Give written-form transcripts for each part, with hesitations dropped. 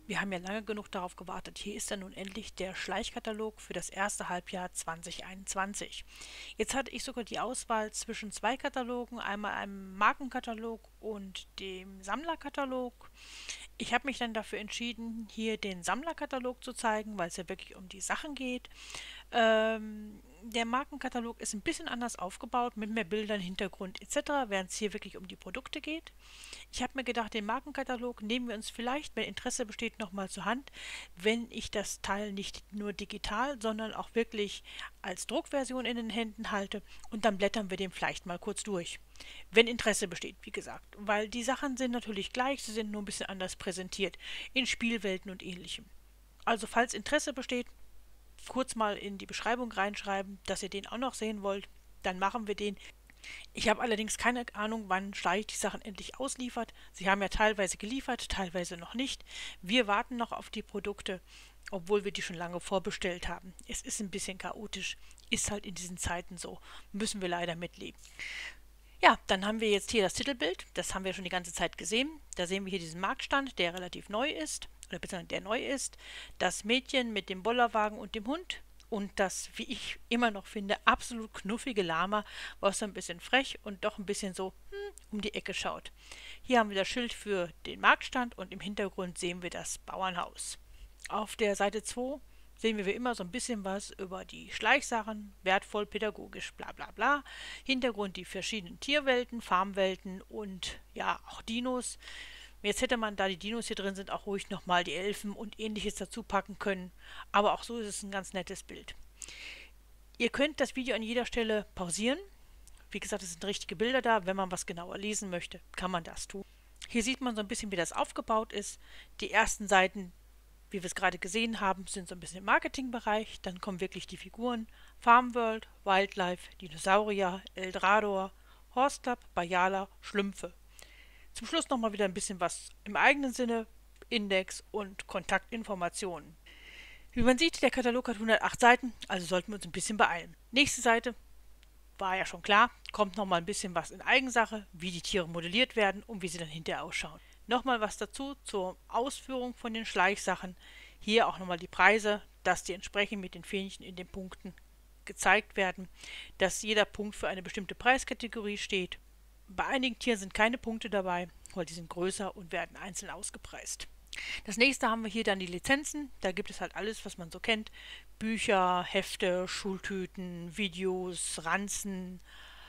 Wir haben ja lange genug darauf gewartet. Hier ist dann nun endlich der Schleichkatalog für das erste Halbjahr 2021. Jetzt hatte ich sogar die Auswahl zwischen zwei Katalogen, einmal einem Markenkatalog und dem Sammlerkatalog. Ich habe mich dann dafür entschieden, hier den Sammlerkatalog zu zeigen, weil es ja wirklich um die Sachen geht. Der Markenkatalog ist ein bisschen anders aufgebaut, mit mehr Bildern, Hintergrund etc., während es hier wirklich um die Produkte geht. Ich habe mir gedacht, den Markenkatalog nehmen wir uns vielleicht, wenn Interesse besteht, nochmal zur Hand, wenn ich das Teil nicht nur digital, sondern auch wirklich als Druckversion in den Händen halte und dann blättern wir den vielleicht mal kurz durch. Wenn Interesse besteht, wie gesagt. Weil die Sachen sind natürlich gleich, sie sind nur ein bisschen anders präsentiert, in Spielwelten und ähnlichem. Also falls Interesse besteht, kurz mal in die Beschreibung reinschreiben, dass ihr den auch noch sehen wollt, dann machen wir den. Ich habe allerdings keine Ahnung, wann Schleich die Sachen endlich ausliefert. Sie haben ja teilweise geliefert, teilweise noch nicht. Wir warten noch auf die Produkte, obwohl wir die schon lange vorbestellt haben. Es ist ein bisschen chaotisch, ist halt in diesen Zeiten so. Müssen wir leider mitleben. Ja, dann haben wir jetzt hier das Titelbild. Das haben wir schon die ganze Zeit gesehen. Da sehen wir hier diesen Marktstand, der relativ neu ist, oder beziehungsweise der neu ist. Das Mädchen mit dem Bollerwagen und dem Hund. Und das, wie ich immer noch finde, absolut knuffige Lama, was so ein bisschen frech und doch ein bisschen so um die Ecke schaut. Hier haben wir das Schild für den Marktstand und im Hintergrund sehen wir das Bauernhaus. Auf der Seite 2 sehen wir wie immer so ein bisschen was über die Schleichsachen, wertvoll, pädagogisch, bla bla bla. Hintergrund die verschiedenen Tierwelten, Farmwelten und ja, auch Dinos. Jetzt hätte man, da die Dinos hier drin sind, auch ruhig nochmal die Elfen und ähnliches dazu packen können. Aber auch so ist es ein ganz nettes Bild. Ihr könnt das Video an jeder Stelle pausieren. Wie gesagt, es sind richtige Bilder da. Wenn man was genauer lesen möchte, kann man das tun. Hier sieht man so ein bisschen, wie das aufgebaut ist. Die ersten Seiten, wie wir es gerade gesehen haben, sind so ein bisschen im Marketingbereich. Dann kommen wirklich die Figuren. Farmworld, Wildlife, Dinosaurier, Eldrador, Horse Club, Bayala, Schlümpfe. Zum Schluss nochmal wieder ein bisschen was im eigenen Sinne, Index und Kontaktinformationen. Wie man sieht, der Katalog hat 108 Seiten, also sollten wir uns ein bisschen beeilen. Nächste Seite, war ja schon klar, kommt nochmal ein bisschen was in Eigensache, wie die Tiere modelliert werden und wie sie dann hinterher ausschauen. Nochmal was dazu zur Ausführung von den Schleichsachen. Hier auch nochmal die Preise, dass die entsprechend mit den Fähnchen in den Punkten gezeigt werden, dass jeder Punkt für eine bestimmte Preiskategorie steht. Bei einigen Tieren sind keine Punkte dabei, weil die sind größer und werden einzeln ausgepreist. Das nächste haben wir hier dann die Lizenzen. Da gibt es halt alles, was man so kennt. Bücher, Hefte, Schultüten, Videos, Ranzen,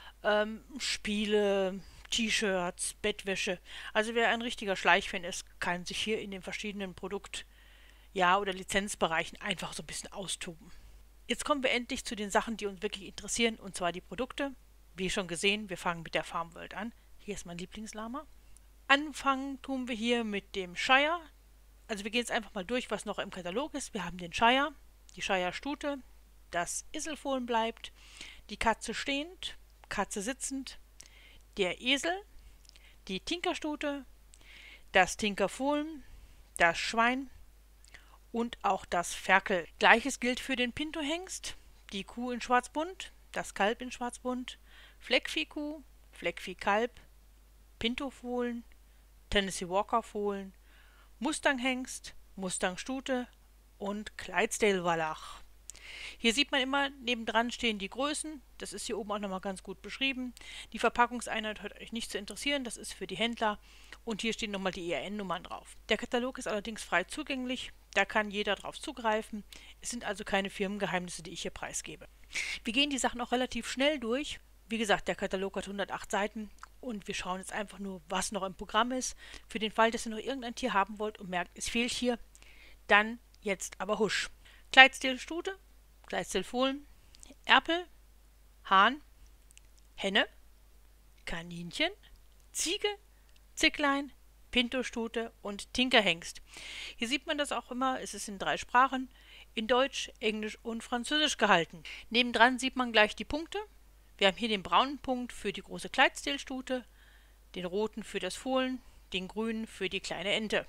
Spiele, T-Shirts, Bettwäsche. Also wer ein richtiger Schleichfan ist, kann sich hier in den verschiedenen oder Lizenzbereichen einfach so ein bisschen austoben. Jetzt kommen wir endlich zu den Sachen, die uns wirklich interessieren, und zwar die Produkte. Wie schon gesehen, wir fangen mit der Farmworld an. Hier ist mein Lieblingslama. Anfangen tun wir hier mit dem Shire. Also wir gehen jetzt einfach mal durch, was noch im Katalog ist. Wir haben den Shire, die Shire-Stute, das Iselfohlen bleibt, die Katze stehend, Katze sitzend, der Esel, die Tinkerstute, das Tinkerfohlen, das Schwein und auch das Ferkel. Gleiches gilt für den Pinto-Hengst, die Kuh in Schwarzbunt, das Kalb in Schwarzbunt, Fleckviehkuh, Fleckviehkalb, Pinto-Fohlen, Tennessee Walker-Fohlen, Mustang-Hengst, Mustang-Stute und Clydesdale-Wallach. Hier sieht man immer, nebendran stehen die Größen. Das ist hier oben auch nochmal ganz gut beschrieben. Die Verpackungseinheit hat euch nicht zu interessieren, das ist für die Händler. Und hier stehen nochmal die ISBN-Nummern drauf. Der Katalog ist allerdings frei zugänglich, da kann jeder drauf zugreifen. Es sind also keine Firmengeheimnisse, die ich hier preisgebe. Wir gehen die Sachen auch relativ schnell durch. Wie gesagt, der Katalog hat 108 Seiten und wir schauen jetzt einfach nur, was noch im Programm ist. Für den Fall, dass ihr noch irgendein Tier haben wollt und merkt, es fehlt hier, dann jetzt aber husch. Clydesdale-Stute, Clydesdale-Fohlen, Erpel, Hahn, Henne, Kaninchen, Ziege, Zicklein, Pinto-Stute und Tinkerhengst. Hier sieht man das auch immer, es ist in 3 Sprachen, in Deutsch, Englisch und Französisch gehalten. Nebendran sieht man gleich die Punkte. Wir haben hier den braunen Punkt für die große Clydesdale-Stute, den roten für das Fohlen, den grünen für die kleine Ente.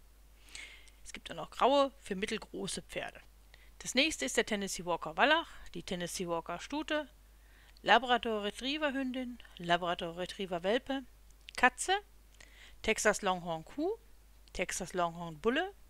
Es gibt auch noch graue für mittelgroße Pferde. Das nächste ist der Tennessee Walker Wallach, die Tennessee Walker Stute, Labrador Retriever Hündin, Labrador Retriever Welpe, Katze, Texas Longhorn Kuh, Texas Longhorn Bulle,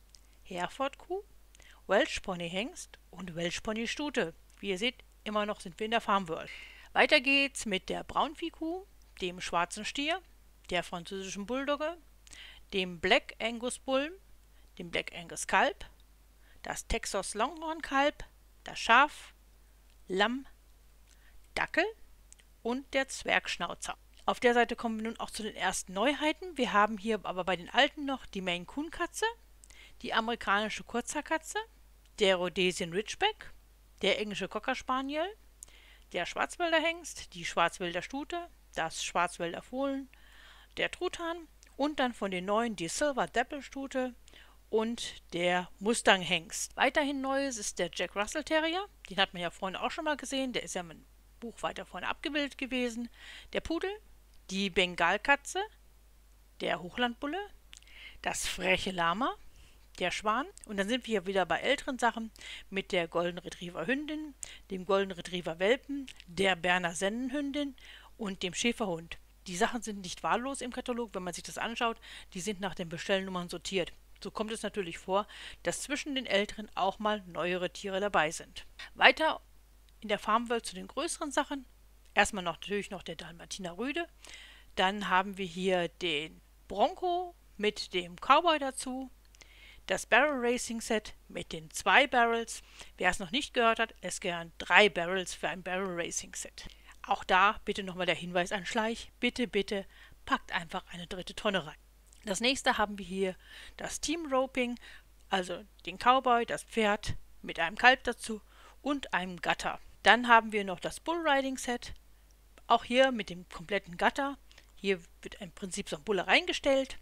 Hereford-Kuh, Welsh Pony Hengst und Welsh Pony Stute. Wie ihr seht, immer noch sind wir in der Farm World. Weiter geht's mit der Braunviehkuh, dem schwarzen Stier, der französischen Bulldogge, dem Black Angus Bull, dem Black Angus Kalb, das Texas Longhorn Kalb, das Schaf, Lamm, Dackel und der Zwergschnauzer. Auf der Seite kommen wir nun auch zu den ersten Neuheiten. Wir haben hier aber bei den alten noch die Maine Coon Katze, die amerikanische Kurzhaarkatze, der Rhodesian Ridgeback, der englische Cocker Spaniel, der Schwarzwälder Hengst, die Schwarzwälder Stute, das Schwarzwälder Fohlen, der Truthahn und dann von den neuen die Silver Dapple Stute und der Mustang Hengst. Weiterhin Neues ist der Jack Russell Terrier, den hat man ja vorhin auch schon mal gesehen, der ist ja im Buch weiter vorne abgebildet gewesen. Der Pudel, die Bengalkatze, der Hochlandbulle, das freche Lama, der Schwan und dann sind wir hier wieder bei älteren Sachen mit der Golden Retriever Hündin, dem Golden Retriever Welpen, der Berner Sennenhündin und dem Schäferhund. Die Sachen sind nicht wahllos im Katalog, wenn man sich das anschaut, die sind nach den Bestellnummern sortiert. So kommt es natürlich vor, dass zwischen den älteren auch mal neuere Tiere dabei sind. Weiter in der Farmwelt zu den größeren Sachen. Erstmal natürlich noch der Dalmatiner Rüde. Dann haben wir hier den Bronco mit dem Cowboy dazu. Das Barrel Racing Set mit den 2 Barrels. Wer es noch nicht gehört hat, es gehören 3 Barrels für ein Barrel Racing Set. Auch da bitte nochmal der Hinweis an Schleich. Bitte, bitte, packt einfach eine 3. Tonne rein. Das nächste haben wir hier das Team Roping, also den Cowboy, das Pferd mit einem Kalb dazu und einem Gatter. Dann haben wir noch das Bull Riding Set, auch hier mit dem kompletten Gatter. Hier wird im Prinzip so ein Bulle reingestellt,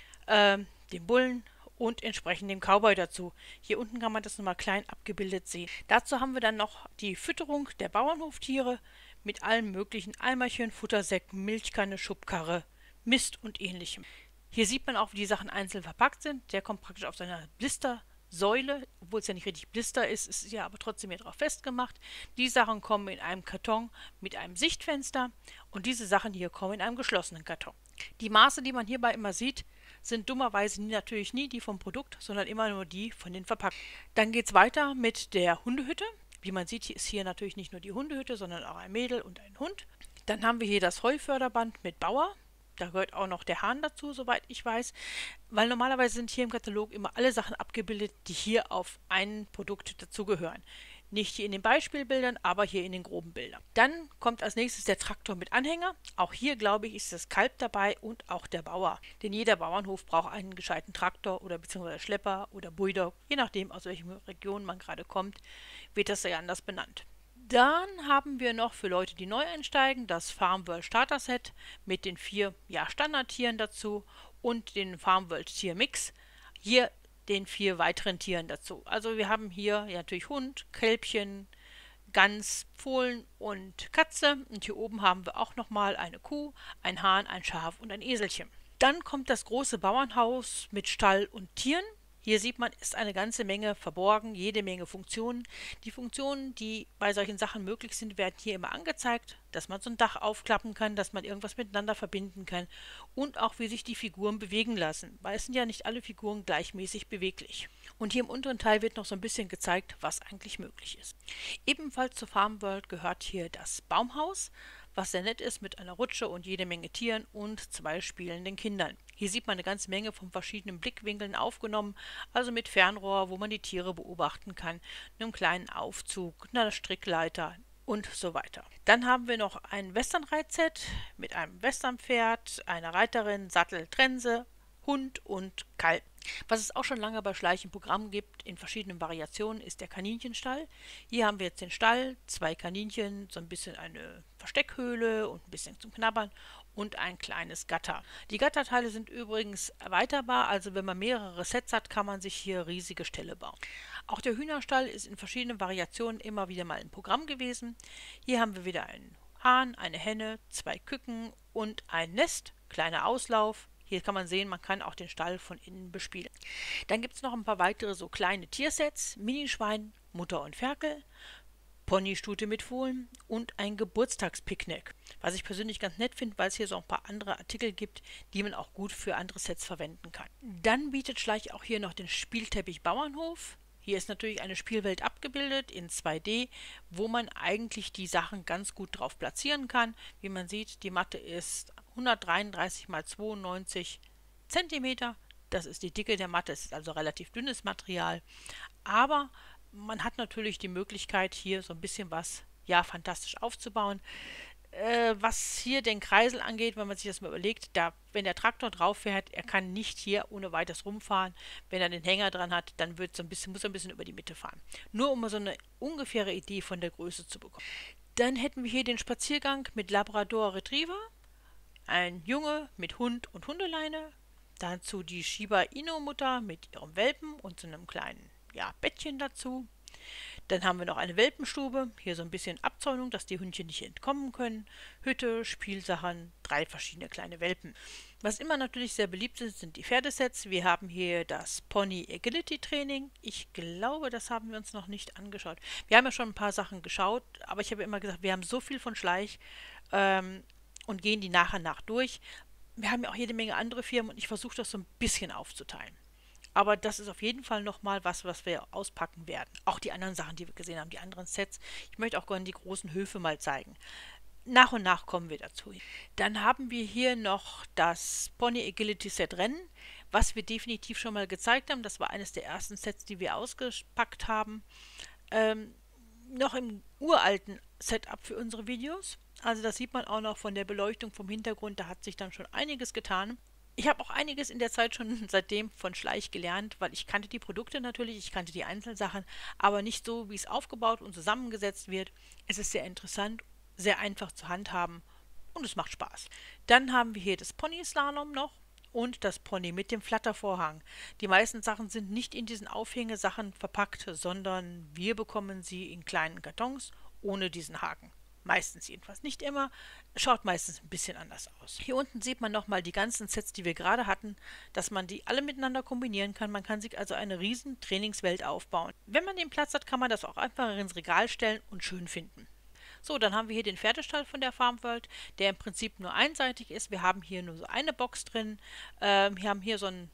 den Bullen und entsprechend dem Cowboy dazu. Hier unten kann man das nochmal klein abgebildet sehen. Dazu haben wir dann noch die Fütterung der Bauernhoftiere mit allen möglichen Eimerchen, Futtersäcken, Milchkanne, Schubkarre, Mist und ähnlichem. Hier sieht man auch, wie die Sachen einzeln verpackt sind. Der kommt praktisch auf seiner Blistersäule, obwohl es ja nicht richtig Blister ist, ist es ja aber trotzdem hier drauf festgemacht. Die Sachen kommen in einem Karton mit einem Sichtfenster und diese Sachen hier kommen in einem geschlossenen Karton. Die Maße, die man hierbei immer sieht, sind dummerweise natürlich nie die vom Produkt, sondern immer nur die von den Verpackungen. Dann geht es weiter mit der Hundehütte. Wie man sieht, ist hier natürlich nicht nur die Hundehütte, sondern auch ein Mädel und ein Hund. Dann haben wir hier das Heuförderband mit Bauer. Da gehört auch noch der Hahn dazu, soweit ich weiß, weil normalerweise sind hier im Katalog immer alle Sachen abgebildet, die hier auf ein Produkt dazugehören. Nicht hier in den Beispielbildern, aber hier in den groben Bildern. Dann kommt als nächstes der Traktor mit Anhänger. Auch hier, glaube ich, ist das Kalb dabei und auch der Bauer. Denn jeder Bauernhof braucht einen gescheiten Traktor oder beziehungsweise Schlepper oder Bulldog. Je nachdem, aus welcher Region man gerade kommt, wird das ja anders benannt. Dann haben wir noch für Leute, die neu einsteigen, das Farm World Starter Set mit den 4 Standardtieren dazu und den Farm World Tier Mix. Hier den 4 weiteren Tieren dazu. Also wir haben hier natürlich Hund, Kälbchen, Gans, Fohlen und Katze. Und hier oben haben wir auch nochmal eine Kuh, ein Hahn, ein Schaf und ein Eselchen. Dann kommt das große Bauernhaus mit Stall und Tieren. Hier sieht man, ist eine ganze Menge verborgen, jede Menge Funktionen. Die Funktionen, die bei solchen Sachen möglich sind, werden hier immer angezeigt, dass man so ein Dach aufklappen kann, dass man irgendwas miteinander verbinden kann und auch wie sich die Figuren bewegen lassen, weil es sind ja nicht alle Figuren gleichmäßig beweglich. Und hier im unteren Teil wird noch so ein bisschen gezeigt, was eigentlich möglich ist. Ebenfalls zur Farm World gehört hier das Baumhaus, was sehr nett ist mit einer Rutsche und jede Menge Tieren und 2 spielenden Kindern. Hier sieht man eine ganze Menge von verschiedenen Blickwinkeln aufgenommen, also mit Fernrohr, wo man die Tiere beobachten kann, einem kleinen Aufzug, einer Strickleiter und so weiter. Dann haben wir noch ein Westernreitset mit einem Westernpferd, einer Reiterin, Sattel, Trense, Hund und Kalb. Was es auch schon lange bei Schleich im Programm gibt, in verschiedenen Variationen, ist der Kaninchenstall. Hier haben wir jetzt den Stall, 2 Kaninchen, so ein bisschen eine Versteckhöhle und ein bisschen zum Knabbern und ein kleines Gatter. Die Gatterteile sind übrigens erweiterbar, also wenn man mehrere Sets hat, kann man sich hier riesige Ställe bauen. Auch der Hühnerstall ist in verschiedenen Variationen immer wieder mal im Programm gewesen. Hier haben wir wieder einen Hahn, eine Henne, 2 Küken und ein Nest, kleiner Auslauf. Hier kann man sehen, man kann auch den Stall von innen bespielen. Dann gibt es noch ein paar weitere so kleine Tiersets, Minischwein, Mutter und Ferkel, Ponystute mit Fohlen und ein Geburtstagspicknick. Was ich persönlich ganz nett finde, weil es hier so ein paar andere Artikel gibt, die man auch gut für andere Sets verwenden kann. Dann bietet Schleich auch hier noch den Spielteppich Bauernhof. Hier ist natürlich eine Spielwelt abgebildet in 2D, wo man eigentlich die Sachen ganz gut drauf platzieren kann. Wie man sieht, die Matte ist 133 x 92 cm. Das ist die Dicke der Matte, es ist also relativ dünnes Material. Aber man hat natürlich die Möglichkeit, hier so ein bisschen was, ja, fantastisch aufzubauen. Was hier den Kreisel angeht, wenn man sich das mal überlegt, wenn der Traktor drauf fährt, er kann nicht hier ohne weiteres rumfahren. Wenn er den Hänger dran hat, dann muss er ein bisschen über die Mitte fahren. Nur um mal so eine ungefähre Idee von der Größe zu bekommen. Dann hätten wir hier den Spaziergang mit Labrador Retriever, ein Junge mit Hund und Hundeleine, dazu die Shiba Inu Mutter mit ihrem Welpen und so einem kleinen, ja, Bettchen dazu. Dann haben wir noch eine Welpenstube, hier so ein bisschen Abzäunung, dass die Hündchen nicht entkommen können. Hütte, Spielsachen, 3 verschiedene kleine Welpen. Was immer natürlich sehr beliebt ist, sind die Pferdesets. Wir haben hier das Pony Agility Training. Ich glaube, das haben wir uns noch nicht angeschaut. Wir haben ja schon ein paar Sachen geschaut, aber ich habe immer gesagt, wir haben so viel von Schleich und gehen die nach und nach durch. Wir haben ja auch jede Menge andere Firmen und ich versuche das so ein bisschen aufzuteilen. Aber das ist auf jeden Fall nochmal was wir auspacken werden. Auch die anderen Sachen, die wir gesehen haben, die anderen Sets. Ich möchte auch gerne die großen Höfe mal zeigen. Nach und nach kommen wir dazu. Dann haben wir hier noch das Pony Agility Set Rennen, was wir definitiv schon mal gezeigt haben. Das war eines der ersten Sets, die wir ausgepackt haben. Noch im uralten Setup für unsere Videos. Also das sieht man auch noch von der Beleuchtung vom Hintergrund. Da hat sich dann schon einiges getan. Ich habe auch einiges in der Zeit schon seitdem von Schleich gelernt, weil ich kannte die Produkte natürlich, ich kannte die Einzelsachen, aber nicht so, wie es aufgebaut und zusammengesetzt wird. Es ist sehr interessant, sehr einfach zu handhaben und es macht Spaß. Dann haben wir hier das Pony Slalom noch und das Pony mit dem Flattervorhang. Die meisten Sachen sind nicht in diesen Aufhängesachen verpackt, sondern wir bekommen sie in kleinen Kartons ohne diesen Haken. Meistens jedenfalls, nicht immer. Schaut meistens ein bisschen anders aus. Hier unten sieht man nochmal die ganzen Sets, die wir gerade hatten, dass man die alle miteinander kombinieren kann. Man kann sich also eine riesen Trainingswelt aufbauen. Wenn man den Platz hat, kann man das auch einfach ins Regal stellen und schön finden. So, dann haben wir hier den Pferdestall von der Farm World, der im Prinzip nur einseitig ist. Wir haben hier nur so eine Box drin. Wir haben hier so ein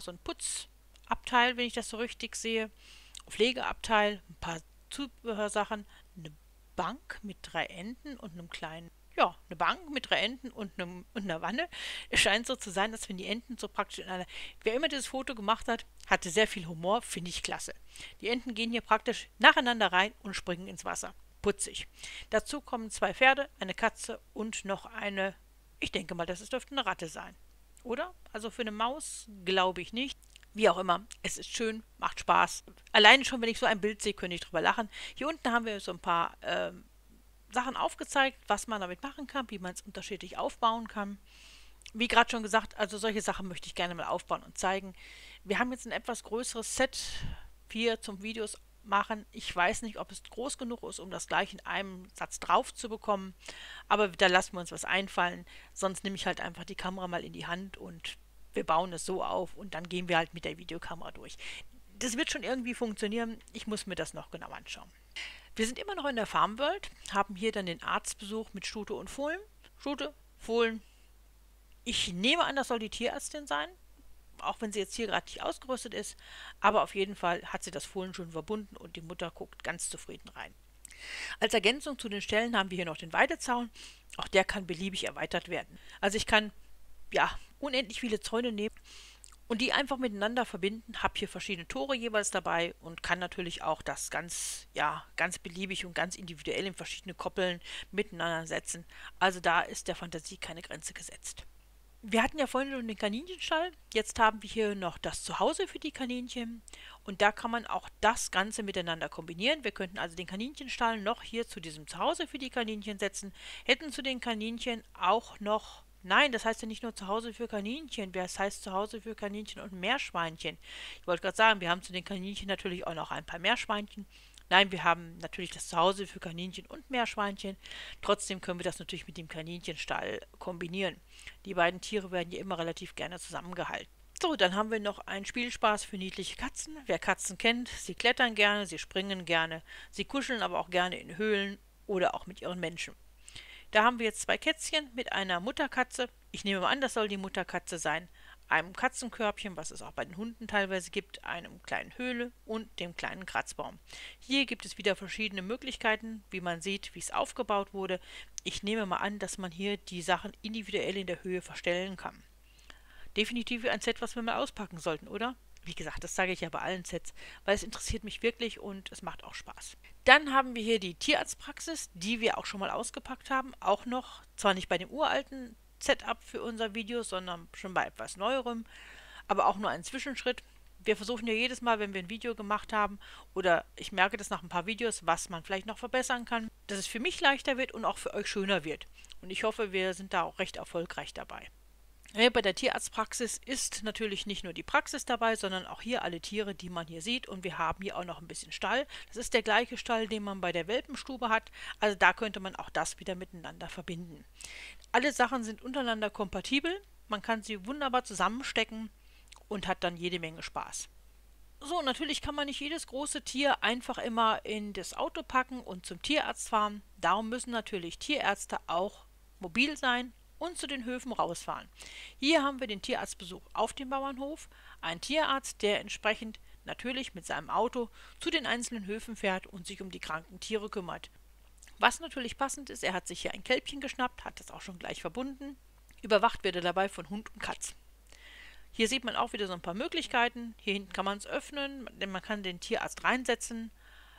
Putzabteil, wenn ich das so richtig sehe. Pflegeabteil, ein paar Zubehörsachen, eine Bank mit 3 Enden und einem kleinen, ja, eine Bank mit 3 Enden und einer Wanne. Es scheint so zu sein, dass wenn die Enten so praktisch wer immer dieses Foto gemacht hat, hatte sehr viel Humor, finde ich klasse. Die Enten gehen hier praktisch nacheinander rein und springen ins Wasser. Putzig. Dazu kommen 2 Pferde, eine Katze und noch eine, ich denke mal, das dürfte eine Ratte sein. Oder? Also für eine Maus glaube ich nicht. Wie auch immer, es ist schön, macht Spaß. Alleine schon, wenn ich so ein Bild sehe, könnte ich drüber lachen. Hier unten haben wir so ein paar Sachen aufgezeigt, was man damit machen kann, wie man es unterschiedlich aufbauen kann. Wie gerade schon gesagt, also solche Sachen möchte ich gerne mal aufbauen und zeigen. Wir haben jetzt ein etwas größeres Set hier zum Videos machen. Ich weiß nicht, ob es groß genug ist, um das gleich in einem Satz drauf zu bekommen. Aber da lassen wir uns was einfallen. Sonst nehme ich halt einfach die Kamera mal in die Hand und wir bauen es so auf und dann gehen wir halt mit der Videokamera durch. Das wird schon irgendwie funktionieren. Ich muss mir das noch genau anschauen. Wir sind immer noch in der Farm World, haben hier dann den Arztbesuch mit Stute und Fohlen. Stute, Fohlen. Ich nehme an, das soll die Tierärztin sein, auch wenn sie jetzt hier gerade nicht ausgerüstet ist. Aber auf jeden Fall hat sie das Fohlen schon verbunden und die Mutter guckt ganz zufrieden rein. Als Ergänzung zu den Ställen haben wir hier noch den Weidezaun. Auch der kann beliebig erweitert werden. Also ich kann ja unendlich viele Zäune nehmen und die einfach miteinander verbinden. Habe hier verschiedene Tore jeweils dabei und kann natürlich auch das ganz beliebig und ganz individuell in verschiedene Koppeln miteinander setzen. Also da ist der Fantasie keine Grenze gesetzt. Wir hatten ja vorhin schon den Kaninchenstall, jetzt haben wir hier noch das Zuhause für die Kaninchen und da kann man auch das Ganze miteinander kombinieren. Wir könnten also den Kaninchenstall noch hier zu diesem Zuhause für die Kaninchen setzen, hätten zu den Kaninchen auch noch, nein, das heißt ja nicht nur Zuhause für Kaninchen, das heißt Zuhause für Kaninchen und Meerschweinchen. Ich wollte gerade sagen, wir haben zu den Kaninchen natürlich auch noch ein paar Meerschweinchen. Nein, wir haben natürlich das Zuhause für Kaninchen und Meerschweinchen. Trotzdem können wir das natürlich mit dem Kaninchenstall kombinieren. Die beiden Tiere werden ja immer relativ gerne zusammengehalten. So, dann haben wir noch einen Spielspaß für niedliche Katzen. Wer Katzen kennt, sie klettern gerne, sie springen gerne, sie kuscheln aber auch gerne in Höhlen oder auch mit ihren Menschen. Da haben wir jetzt zwei Kätzchen mit einer Mutterkatze. Ich nehme mal an, das soll die Mutterkatze sein. Einem Katzenkörbchen, was es auch bei den Hunden teilweise gibt, einem kleinen Höhle und dem kleinen Kratzbaum. Hier gibt es wieder verschiedene Möglichkeiten, wie man sieht, wie es aufgebaut wurde. Ich nehme mal an, dass man hier die Sachen individuell in der Höhe verstellen kann. Definitiv ein Set, was wir mal auspacken sollten, oder? Wie gesagt, das sage ich ja bei allen Sets, weil es interessiert mich wirklich und es macht auch Spaß. Dann haben wir hier die Tierarztpraxis, die wir auch schon mal ausgepackt haben. Auch noch, zwar nicht bei dem uralten Setup für unser Video, sondern schon bei etwas neuerem, aber auch nur ein Zwischenschritt. Wir versuchen ja jedes Mal, wenn wir ein Video gemacht haben, oder ich merke das nach ein paar Videos, was man vielleicht noch verbessern kann, dass es für mich leichter wird und auch für euch schöner wird. Und ich hoffe, wir sind da auch recht erfolgreich dabei. Bei der Tierarztpraxis ist natürlich nicht nur die Praxis dabei, sondern auch hier alle Tiere, die man hier sieht. Und wir haben hier auch noch ein bisschen Stall. Das ist der gleiche Stall, den man bei der Welpenstube hat. Also da könnte man auch das wieder miteinander verbinden. Alle Sachen sind untereinander kompatibel. Man kann sie wunderbar zusammenstecken und hat dann jede Menge Spaß. So, natürlich kann man nicht jedes große Tier einfach immer in das Auto packen und zum Tierarzt fahren. Darum müssen natürlich Tierärzte auch mobil sein und zu den Höfen rausfahren. Hier haben wir den Tierarztbesuch auf dem Bauernhof. Ein Tierarzt, der entsprechend natürlich mit seinem Auto zu den einzelnen Höfen fährt und sich um die kranken Tiere kümmert. Was natürlich passend ist, er hat sich hier ein Kälbchen geschnappt, hat das auch schon gleich verbunden. Überwacht wird er dabei von Hund und Katz. Hier sieht man auch wieder so ein paar Möglichkeiten. Hier hinten kann man es öffnen, denn man kann den Tierarzt reinsetzen.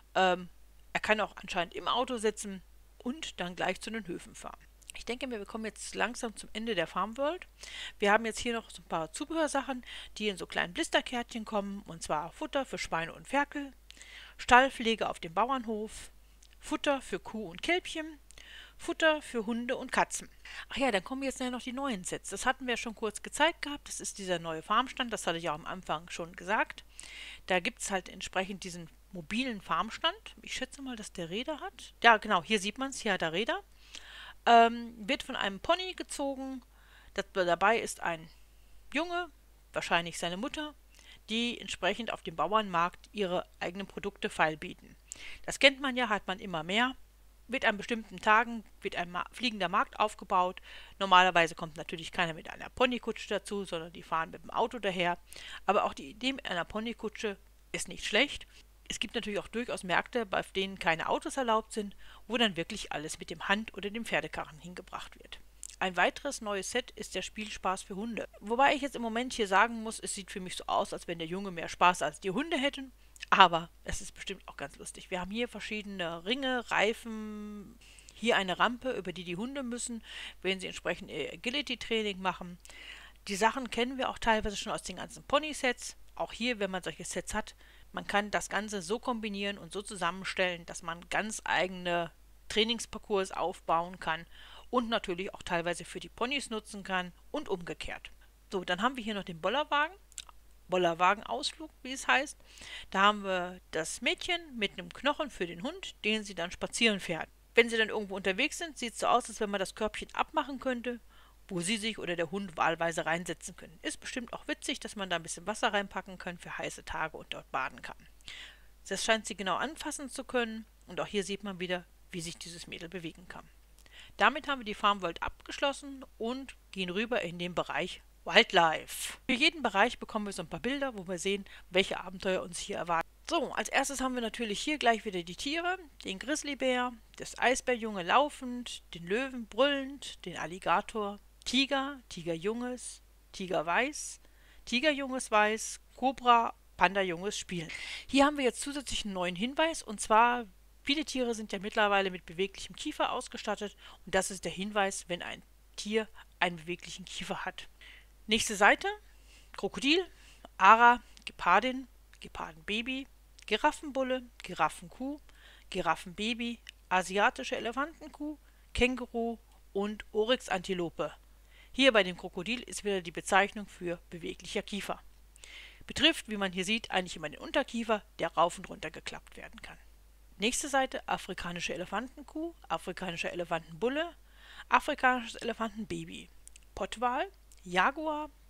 Er kann auch anscheinend im Auto sitzen und dann gleich zu den Höfen fahren. Ich denke mir, wir kommen jetzt langsam zum Ende der Farm World. Wir haben jetzt hier noch so ein paar Zubehörsachen, die in so kleinen Blisterkärtchen kommen, und zwar Futter für Schweine und Ferkel, Stallpflege auf dem Bauernhof, Futter für Kuh und Kälbchen, Futter für Hunde und Katzen. Ach ja, dann kommen jetzt noch die neuen Sets. Das hatten wir schon kurz gezeigt gehabt. Das ist dieser neue Farmstand, das hatte ich auch am Anfang schon gesagt. Da gibt es halt entsprechend diesen mobilen Farmstand. Ich schätze mal, dass der Räder hat. Ja, genau, hier sieht man es, hier hat er Räder. Wird von einem Pony gezogen. Dabei ist ein Junge, wahrscheinlich seine Mutter, die entsprechend auf dem Bauernmarkt ihre eigenen Produkte feilbieten. Das kennt man ja, hat man immer mehr. Wird an bestimmten Tagen wird ein fliegender Markt aufgebaut. Normalerweise kommt natürlich keiner mit einer Ponykutsche dazu, sondern die fahren mit dem Auto daher. Aber auch die Idee mit einer Ponykutsche ist nicht schlecht. Es gibt natürlich auch durchaus Märkte, bei denen keine Autos erlaubt sind, wo dann wirklich alles mit dem Hand- oder dem Pferdekarren hingebracht wird. Ein weiteres neues Set ist der Spielspaß für Hunde. Wobei ich jetzt im Moment hier sagen muss, es sieht für mich so aus, als wenn der Junge mehr Spaß als die Hunde hätten. Aber es ist bestimmt auch ganz lustig. Wir haben hier verschiedene Ringe, Reifen, hier eine Rampe, über die die Hunde müssen, wenn sie entsprechend ihr Agility-Training machen. Die Sachen kennen wir auch teilweise schon aus den ganzen Pony-Sets. Auch hier, wenn man solche Sets hat, man kann das Ganze so kombinieren und so zusammenstellen, dass man ganz eigene Trainingsparcours aufbauen kann und natürlich auch teilweise für die Ponys nutzen kann und umgekehrt. So, dann haben wir hier noch den Bollerwagen. Bollerwagenausflug, wie es heißt. Da haben wir das Mädchen mit einem Knochen für den Hund, den sie dann spazieren fährt. Wenn sie dann irgendwo unterwegs sind, sieht es so aus, als wenn man das Körbchen abmachen könnte, wo sie sich oder der Hund wahlweise reinsetzen können. Ist bestimmt auch witzig, dass man da ein bisschen Wasser reinpacken kann für heiße Tage und dort baden kann. Das scheint sie genau anfassen zu können und auch hier sieht man wieder, wie sich dieses Mädel bewegen kann. Damit haben wir die Farm World abgeschlossen und gehen rüber in den Bereich Wildlife. Für jeden Bereich bekommen wir so ein paar Bilder, wo wir sehen, welche Abenteuer uns hier erwarten. So, als erstes haben wir natürlich hier gleich wieder die Tiere, den Grizzlybär, das Eisbärjunge laufend, den Löwen brüllend, den Alligator, Tiger, Tigerjunges, Tigerweiß, Tigerjunges weiß, Kobra, Pandajunges spielen. Hier haben wir jetzt zusätzlich einen neuen Hinweis, und zwar viele Tiere sind ja mittlerweile mit beweglichem Kiefer ausgestattet, und das ist der Hinweis, wenn ein Tier einen beweglichen Kiefer hat. Nächste Seite: Krokodil, Ara, Gepardin, Gepardenbaby, Giraffenbulle, Giraffenkuh, Giraffenbaby, asiatische Elefantenkuh, Känguru und Oryxantilope. Hier bei dem Krokodil ist wieder die Bezeichnung für beweglicher Kiefer. Betrifft, wie man hier sieht, eigentlich immer den Unterkiefer, der rauf und runter geklappt werden kann. Nächste Seite: afrikanische Elefantenkuh, afrikanischer Elefantenbulle, afrikanisches Elefantenbaby, Pottwal, Jaguar,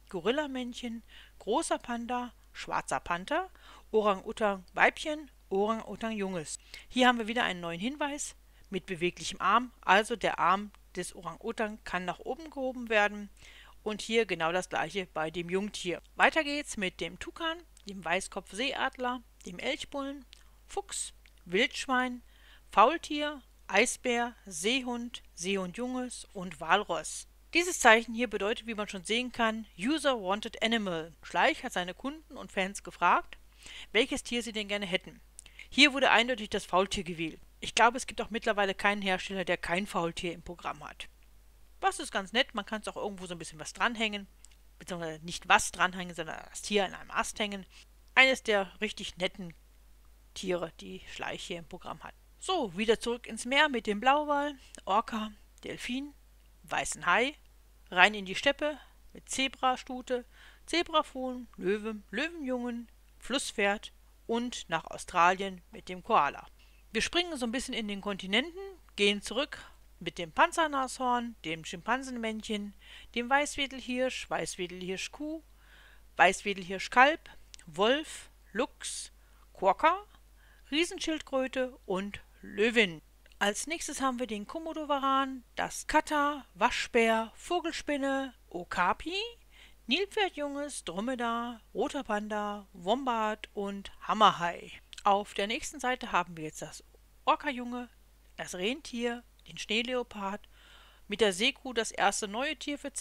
Gorillamännchen, großer Panda, schwarzer Panther, Orang-Utan Weibchen, Orang-Utan Junges. Hier haben wir wieder einen neuen Hinweis mit beweglichem Arm, also der Arm des Orang-Utan kann nach oben gehoben werden und hier genau das gleiche bei dem Jungtier. Weiter geht's mit dem Tukan, dem Weißkopfseeadler, dem Elchbullen, Fuchs, Wildschwein, Faultier, Eisbär, Seehund, Seehundjunges und Walross. Dieses Zeichen hier bedeutet, wie man schon sehen kann, User Wanted Animal. Schleich hat seine Kunden und Fans gefragt, welches Tier sie denn gerne hätten. Hier wurde eindeutig das Faultier gewählt. Ich glaube, es gibt auch mittlerweile keinen Hersteller, der kein Faultier im Programm hat. Was ist ganz nett, man kann es auch irgendwo so ein bisschen was dranhängen, beziehungsweise nicht was dranhängen, sondern das Tier an einem Ast hängen. Eines der richtig netten Tiere, die Schleich hier im Programm hat. So, wieder zurück ins Meer mit dem Blauwal, Orca, Delfin, weißen Hai, rein in die Steppe mit Zebrastute, Zebrafohlen, Löwe, Löwenjungen, Flusspferd und nach Australien mit dem Koala. Wir springen so ein bisschen in den Kontinenten, gehen zurück mit dem Panzernashorn, dem Schimpansenmännchen, dem Weißwedelhirsch, Weißwedelhirschkuh, Weißwedelhirschkalb, Wolf, Luchs, Quokka, Riesenschildkröte und Löwin. Als nächstes haben wir den Komodowaran, das Kata, Waschbär, Vogelspinne, Okapi, Nilpferdjunges, Dromedar, roter Panda, Wombat und Hammerhai. Auf der nächsten Seite haben wir jetzt das Orcajunge, das Rentier, den Schneeleopard, mit der Seekuh das erste neue Tier für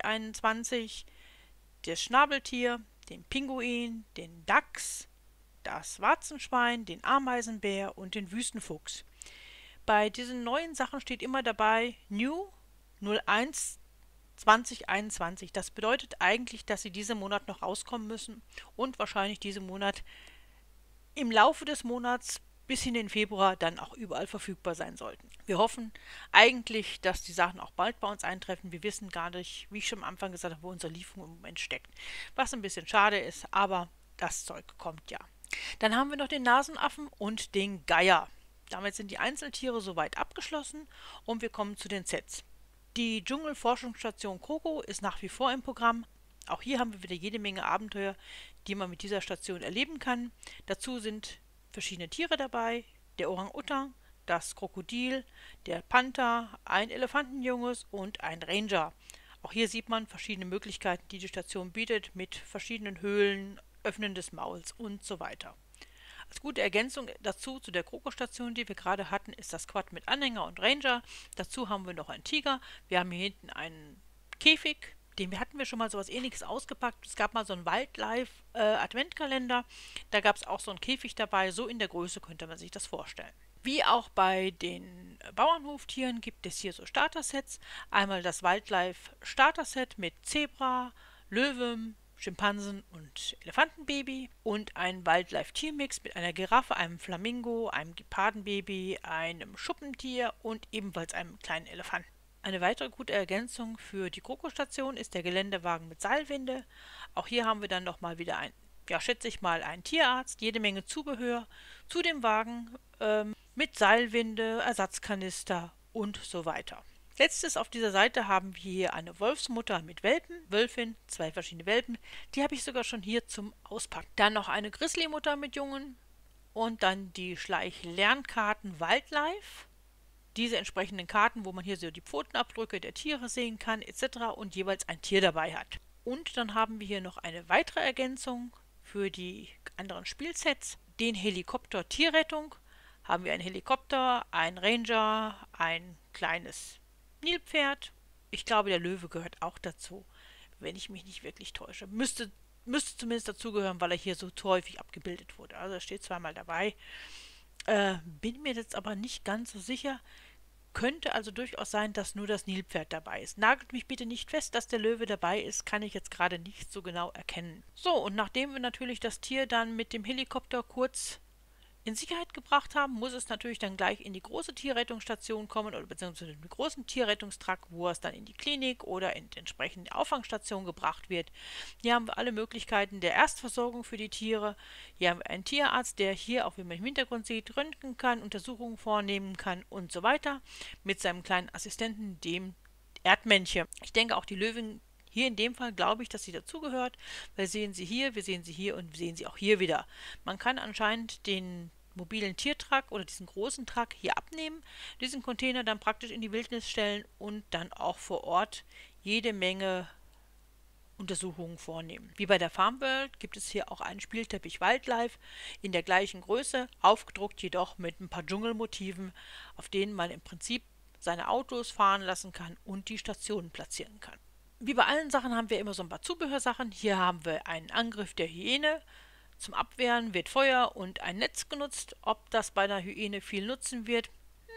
2021, das Schnabeltier, den Pinguin, den Dachs, das Warzenschwein, den Ameisenbär und den Wüstenfuchs. Bei diesen neuen Sachen steht immer dabei New 01 2021. Das bedeutet eigentlich, dass sie diesen Monat noch rauskommen müssen und wahrscheinlich diesen Monat im Laufe des Monats bis in den Februar dann auch überall verfügbar sein sollten. Wir hoffen eigentlich, dass die Sachen auch bald bei uns eintreffen. Wir wissen gar nicht, wie ich schon am Anfang gesagt habe, wo unsere Lieferung im Moment steckt. Was ein bisschen schade ist, aber das Zeug kommt ja. Dann haben wir noch den Nasenaffen und den Geier. Damit sind die Einzeltiere soweit abgeschlossen und wir kommen zu den Sets. Die Dschungelforschungsstation Kroko ist nach wie vor im Programm. Auch hier haben wir wieder jede Menge Abenteuer, die man mit dieser Station erleben kann. Dazu sind verschiedene Tiere dabei, der Orang-Utan, das Krokodil, der Panther, ein Elefantenjunges und ein Ranger. Auch hier sieht man verschiedene Möglichkeiten, die die Station bietet, mit verschiedenen Höhlen, Öffnen des Mauls und so weiter. Als gute Ergänzung dazu zu der Kroko-Station, die wir gerade hatten, ist das Quad mit Anhänger und Ranger. Dazu haben wir noch einen Tiger. Wir haben hier hinten einen Käfig, hatten wir schon mal sowas Ähnliches ausgepackt. Es gab mal so einen Wildlife-Adventkalender. Da gab es auch so einen Käfig dabei. So in der Größe könnte man sich das vorstellen. Wie auch bei den Bauernhoftieren gibt es hier so Starter-Sets. Einmal das Wildlife Starter-Set mit Zebra, Löwen, Schimpansen und Elefantenbaby und ein Wildlife-Tiermix mit einer Giraffe, einem Flamingo, einem Gepardenbaby, einem Schuppentier und ebenfalls einem kleinen Elefanten. Eine weitere gute Ergänzung für die Kroko-Station ist der Geländewagen mit Seilwinde. Auch hier haben wir dann nochmal wieder schätze ich mal, einen Tierarzt, jede Menge Zubehör zu dem Wagen mit Seilwinde, Ersatzkanister und so weiter. Letztes auf dieser Seite haben wir hier eine Wolfsmutter mit Welpen, Wölfin, 2 verschiedene Welpen. Die habe ich sogar schon hier zum Auspacken. Dann noch eine Grizzly-Mutter mit Jungen und dann die Schleich-Lernkarten Wildlife. Diese entsprechenden Karten, wo man hier so die Pfotenabdrücke der Tiere sehen kann etc. und jeweils ein Tier dabei hat. Und dann haben wir hier noch eine weitere Ergänzung für die anderen Spielsets. Den Helikopter Tierrettung. Haben wir einen Helikopter, einen Ranger, ein kleines Nilpferd. Ich glaube, der Löwe gehört auch dazu, wenn ich mich nicht wirklich täusche. Müsste zumindest dazugehören, weil er hier so häufig abgebildet wurde. Also er steht zweimal dabei. Bin mir jetzt aber nicht ganz so sicher. Könnte also durchaus sein, dass nur das Nilpferd dabei ist. Nagelt mich bitte nicht fest, dass der Löwe dabei ist, kann ich jetzt gerade nicht so genau erkennen. So, und nachdem wir natürlich das Tier dann mit dem Helikopter kurz in Sicherheit gebracht haben, muss es natürlich dann gleich in die große Tierrettungsstation kommen oder beziehungsweise den großen Tierrettungstrakt, wo es dann in die Klinik oder in die entsprechende Auffangstation gebracht wird. Hier haben wir alle Möglichkeiten der Erstversorgung für die Tiere. Hier haben wir einen Tierarzt, der hier, auch wie man im Hintergrund sieht, röntgen kann, Untersuchungen vornehmen kann und so weiter, mit seinem kleinen Assistenten, dem Erdmännchen. Ich denke, auch die Löwin Hier in dem Fall glaube ich, dass sie dazugehört. Wir sehen sie hier, wir sehen sie hier und wir sehen sie auch hier wieder. Man kann anscheinend den mobilen Tiertrag oder diesen großen Trag hier abnehmen, diesen Container dann praktisch in die Wildnis stellen und dann auch vor Ort jede Menge Untersuchungen vornehmen. Wie bei der Farm World gibt es hier auch einen Spielteppich Wildlife in der gleichen Größe, aufgedruckt jedoch mit ein paar Dschungelmotiven, auf denen man im Prinzip seine Autos fahren lassen kann und die Stationen platzieren kann. Wie bei allen Sachen haben wir immer so ein paar Zubehörsachen. Hier haben wir einen Angriff der Hyäne. Zum Abwehren wird Feuer und ein Netz genutzt. Ob das bei einer Hyäne viel nutzen wird,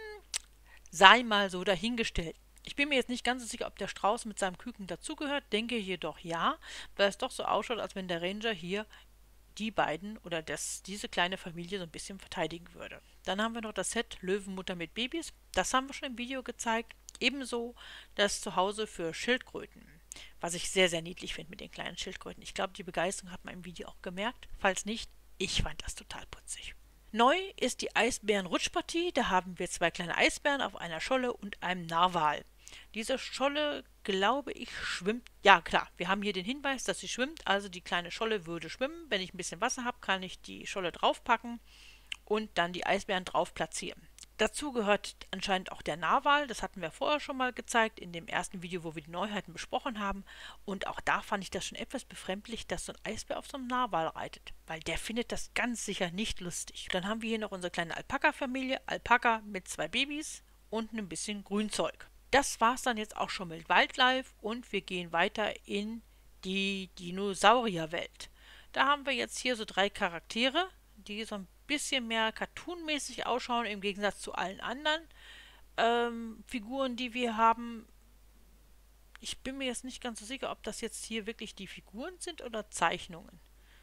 sei mal so dahingestellt. Ich bin mir jetzt nicht ganz so sicher, ob der Strauß mit seinem Küken dazugehört, denke jedoch ja, weil es doch so ausschaut, als wenn der Ranger hier die beiden oder diese kleine Familie so ein bisschen verteidigen würde. Dann haben wir noch das Set Löwenmutter mit Babys. Das haben wir schon im Video gezeigt. Ebenso das Zuhause für Schildkröten, was ich sehr, sehr niedlich finde mit den kleinen Schildkröten. Ich glaube, die Begeisterung hat man im Video auch gemerkt. Falls nicht, ich fand das total putzig. Neu ist die Eisbären-Rutschpartie. Da haben wir 2 kleine Eisbären auf einer Scholle und einem Narwal. Diese Scholle, glaube ich, schwimmt. Ja, klar, wir haben hier den Hinweis, dass sie schwimmt. Also die kleine Scholle würde schwimmen. Wenn ich ein bisschen Wasser habe, kann ich die Scholle draufpacken und dann die Eisbären drauf platzieren. Dazu gehört anscheinend auch der Narwal. Das hatten wir vorher schon mal gezeigt in dem ersten Video, wo wir die Neuheiten besprochen haben. Und auch da fand ich das schon etwas befremdlich, dass so ein Eisbär auf so einem Narwal reitet. Weil der findet das ganz sicher nicht lustig. Dann haben wir hier noch unsere kleine Alpaka-Familie. Alpaka mit 2 Babys und ein bisschen Grünzeug. Das war es dann jetzt auch schon mit Wildlife und wir gehen weiter in die Dinosaurierwelt. Da haben wir jetzt hier so 3 Charaktere, die so ein bisschen mehr cartoonmäßig ausschauen im Gegensatz zu allen anderen Figuren, die wir haben. Ich bin mir jetzt nicht ganz so sicher, ob das jetzt hier wirklich die Figuren sind oder Zeichnungen.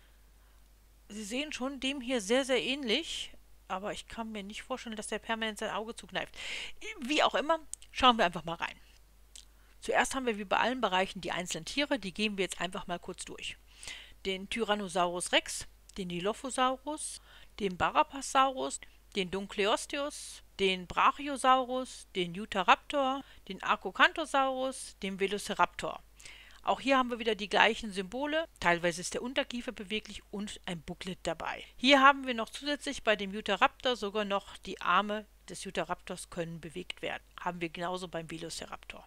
Sie sehen schon dem hier sehr, sehr ähnlich, aber ich kann mir nicht vorstellen, dass der permanent sein Auge zukneift. Wie auch immer, schauen wir einfach mal rein. Zuerst haben wir wie bei allen Bereichen die einzelnen Tiere, die gehen wir jetzt einfach mal kurz durch. Den Tyrannosaurus Rex, den Dilophosaurus, den Barapasaurus, den Dunkleosteus, den Brachiosaurus, den Utahraptor, den Acocanthosaurus, den Velociraptor. Auch hier haben wir wieder die gleichen Symbole, teilweise ist der Unterkiefer beweglich und ein Booklet dabei. Hier haben wir noch zusätzlich bei dem Utahraptor sogar noch die Arme des Utahraptors können bewegt werden. Haben wir genauso beim Velociraptor.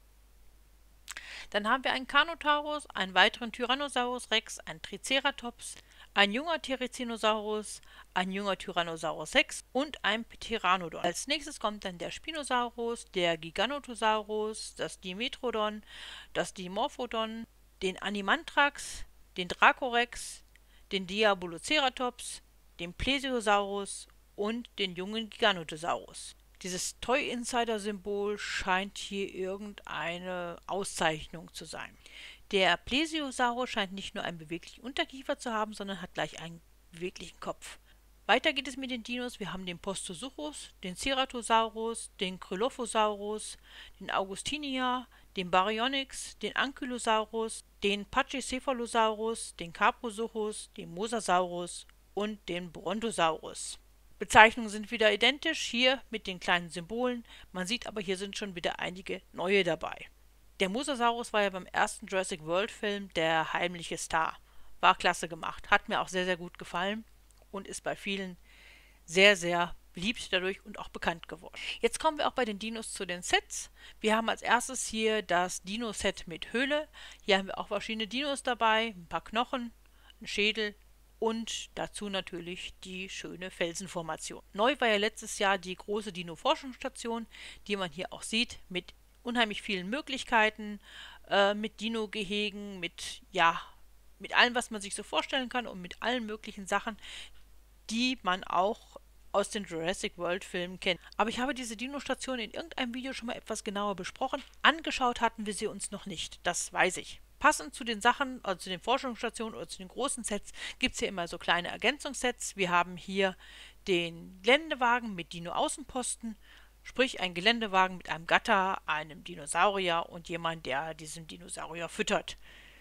Dann haben wir einen Carnotaurus, einen weiteren Tyrannosaurus Rex, einen Triceratops, ein junger Therizinosaurus, ein junger Tyrannosaurus Rex und ein Pteranodon. Als nächstes kommt dann der Spinosaurus, der Giganotosaurus, das Dimetrodon, das Dimorphodon, den Animanthrax, den Dracorex, den Diaboloceratops, den Plesiosaurus und den jungen Giganotosaurus. Dieses Toy Insider Symbol scheint hier irgendeine Auszeichnung zu sein. Der Plesiosaurus scheint nicht nur einen beweglichen Unterkiefer zu haben, sondern hat gleich einen beweglichen Kopf. Weiter geht es mit den Dinos. Wir haben den Postosuchus, den Ceratosaurus, den Cryolophosaurus, den Augustinia, den Baryonyx, den Ankylosaurus, den Pachycephalosaurus, den Caprosuchus, den Mosasaurus und den Brontosaurus. Bezeichnungen sind wieder identisch, hier mit den kleinen Symbolen. Man sieht aber, hier sind schon wieder einige neue dabei. Der Mosasaurus war ja beim ersten Jurassic World Film der heimliche Star. War klasse gemacht, hat mir auch sehr, sehr gut gefallen und ist bei vielen sehr, sehr beliebt dadurch und auch bekannt geworden. Jetzt kommen wir auch bei den Dinos zu den Sets. Wir haben als erstes hier das Dino-Set mit Höhle. Hier haben wir auch verschiedene Dinos dabei, ein paar Knochen, ein Schädel und dazu natürlich die schöne Felsenformation. Neu war ja letztes Jahr die große Dino-Forschungsstation, die man hier auch sieht, mit unheimlich vielen Möglichkeiten, mit Dino-Gehegen, mit allem, was man sich so vorstellen kann und mit allen möglichen Sachen, die man auch aus den Jurassic World Filmen kennt. Aber ich habe diese Dino-Station in irgendeinem Video schon mal etwas genauer besprochen. Angeschaut hatten wir sie uns noch nicht, das weiß ich. Passend zu den Sachen, also zu den Forschungsstationen oder zu den großen Sets, gibt es hier immer so kleine Ergänzungssets. Wir haben hier den Geländewagen mit Dino-Außenposten, sprich ein Geländewagen mit einem Gatter, einem Dinosaurier und jemand, der diesen Dinosaurier füttert.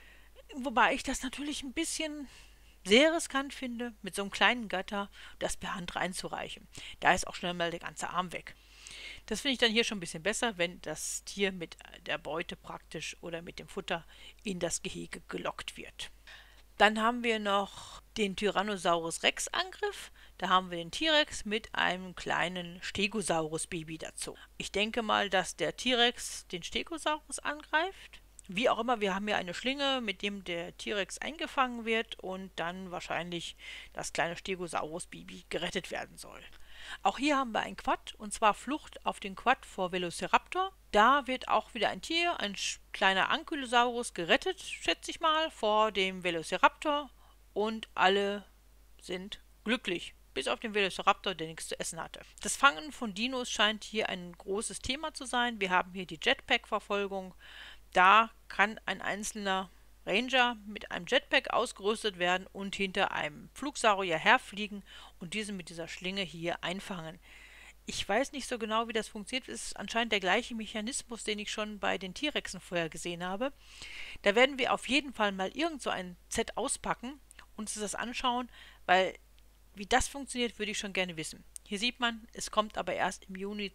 Wobei ich das natürlich ein bisschen sehr riskant finde, mit so einem kleinen Gatter das per Hand reinzureichen. Da ist auch schnell mal der ganze Arm weg. Das finde ich dann hier schon ein bisschen besser, wenn das Tier mit der Beute praktisch oder mit dem Futter in das Gehege gelockt wird. Dann haben wir noch den Tyrannosaurus Rex Angriff. Da haben wir den T-Rex mit einem kleinen Stegosaurus Baby dazu. Ich denke mal, dass der T-Rex den Stegosaurus angreift. Wie auch immer, wir haben hier eine Schlinge, mit dem der T-Rex eingefangen wird und dann wahrscheinlich das kleine Stegosaurus Baby gerettet werden soll. Auch hier haben wir ein Quad, und zwar Flucht auf den Quad vor Velociraptor. Da wird auch wieder ein Tier, ein kleiner Ankylosaurus, gerettet, schätze ich mal, vor dem Velociraptor. Und alle sind glücklich. Bis auf den Velociraptor, der nichts zu essen hatte. Das Fangen von Dinos scheint hier ein großes Thema zu sein. Wir haben hier die Jetpack-Verfolgung. Da kann ein einzelner Ranger mit einem Jetpack ausgerüstet werden und hinter einem Flugsaurier herfliegen und diesen mit dieser Schlinge hier einfangen. Ich weiß nicht so genau, wie das funktioniert. Es ist anscheinend der gleiche Mechanismus, den ich schon bei den T-Rexen vorher gesehen habe. Da werden wir auf jeden Fall mal irgend so ein Set auspacken und uns das anschauen, weil wie das funktioniert, würde ich schon gerne wissen. Hier sieht man, es kommt aber erst im Juni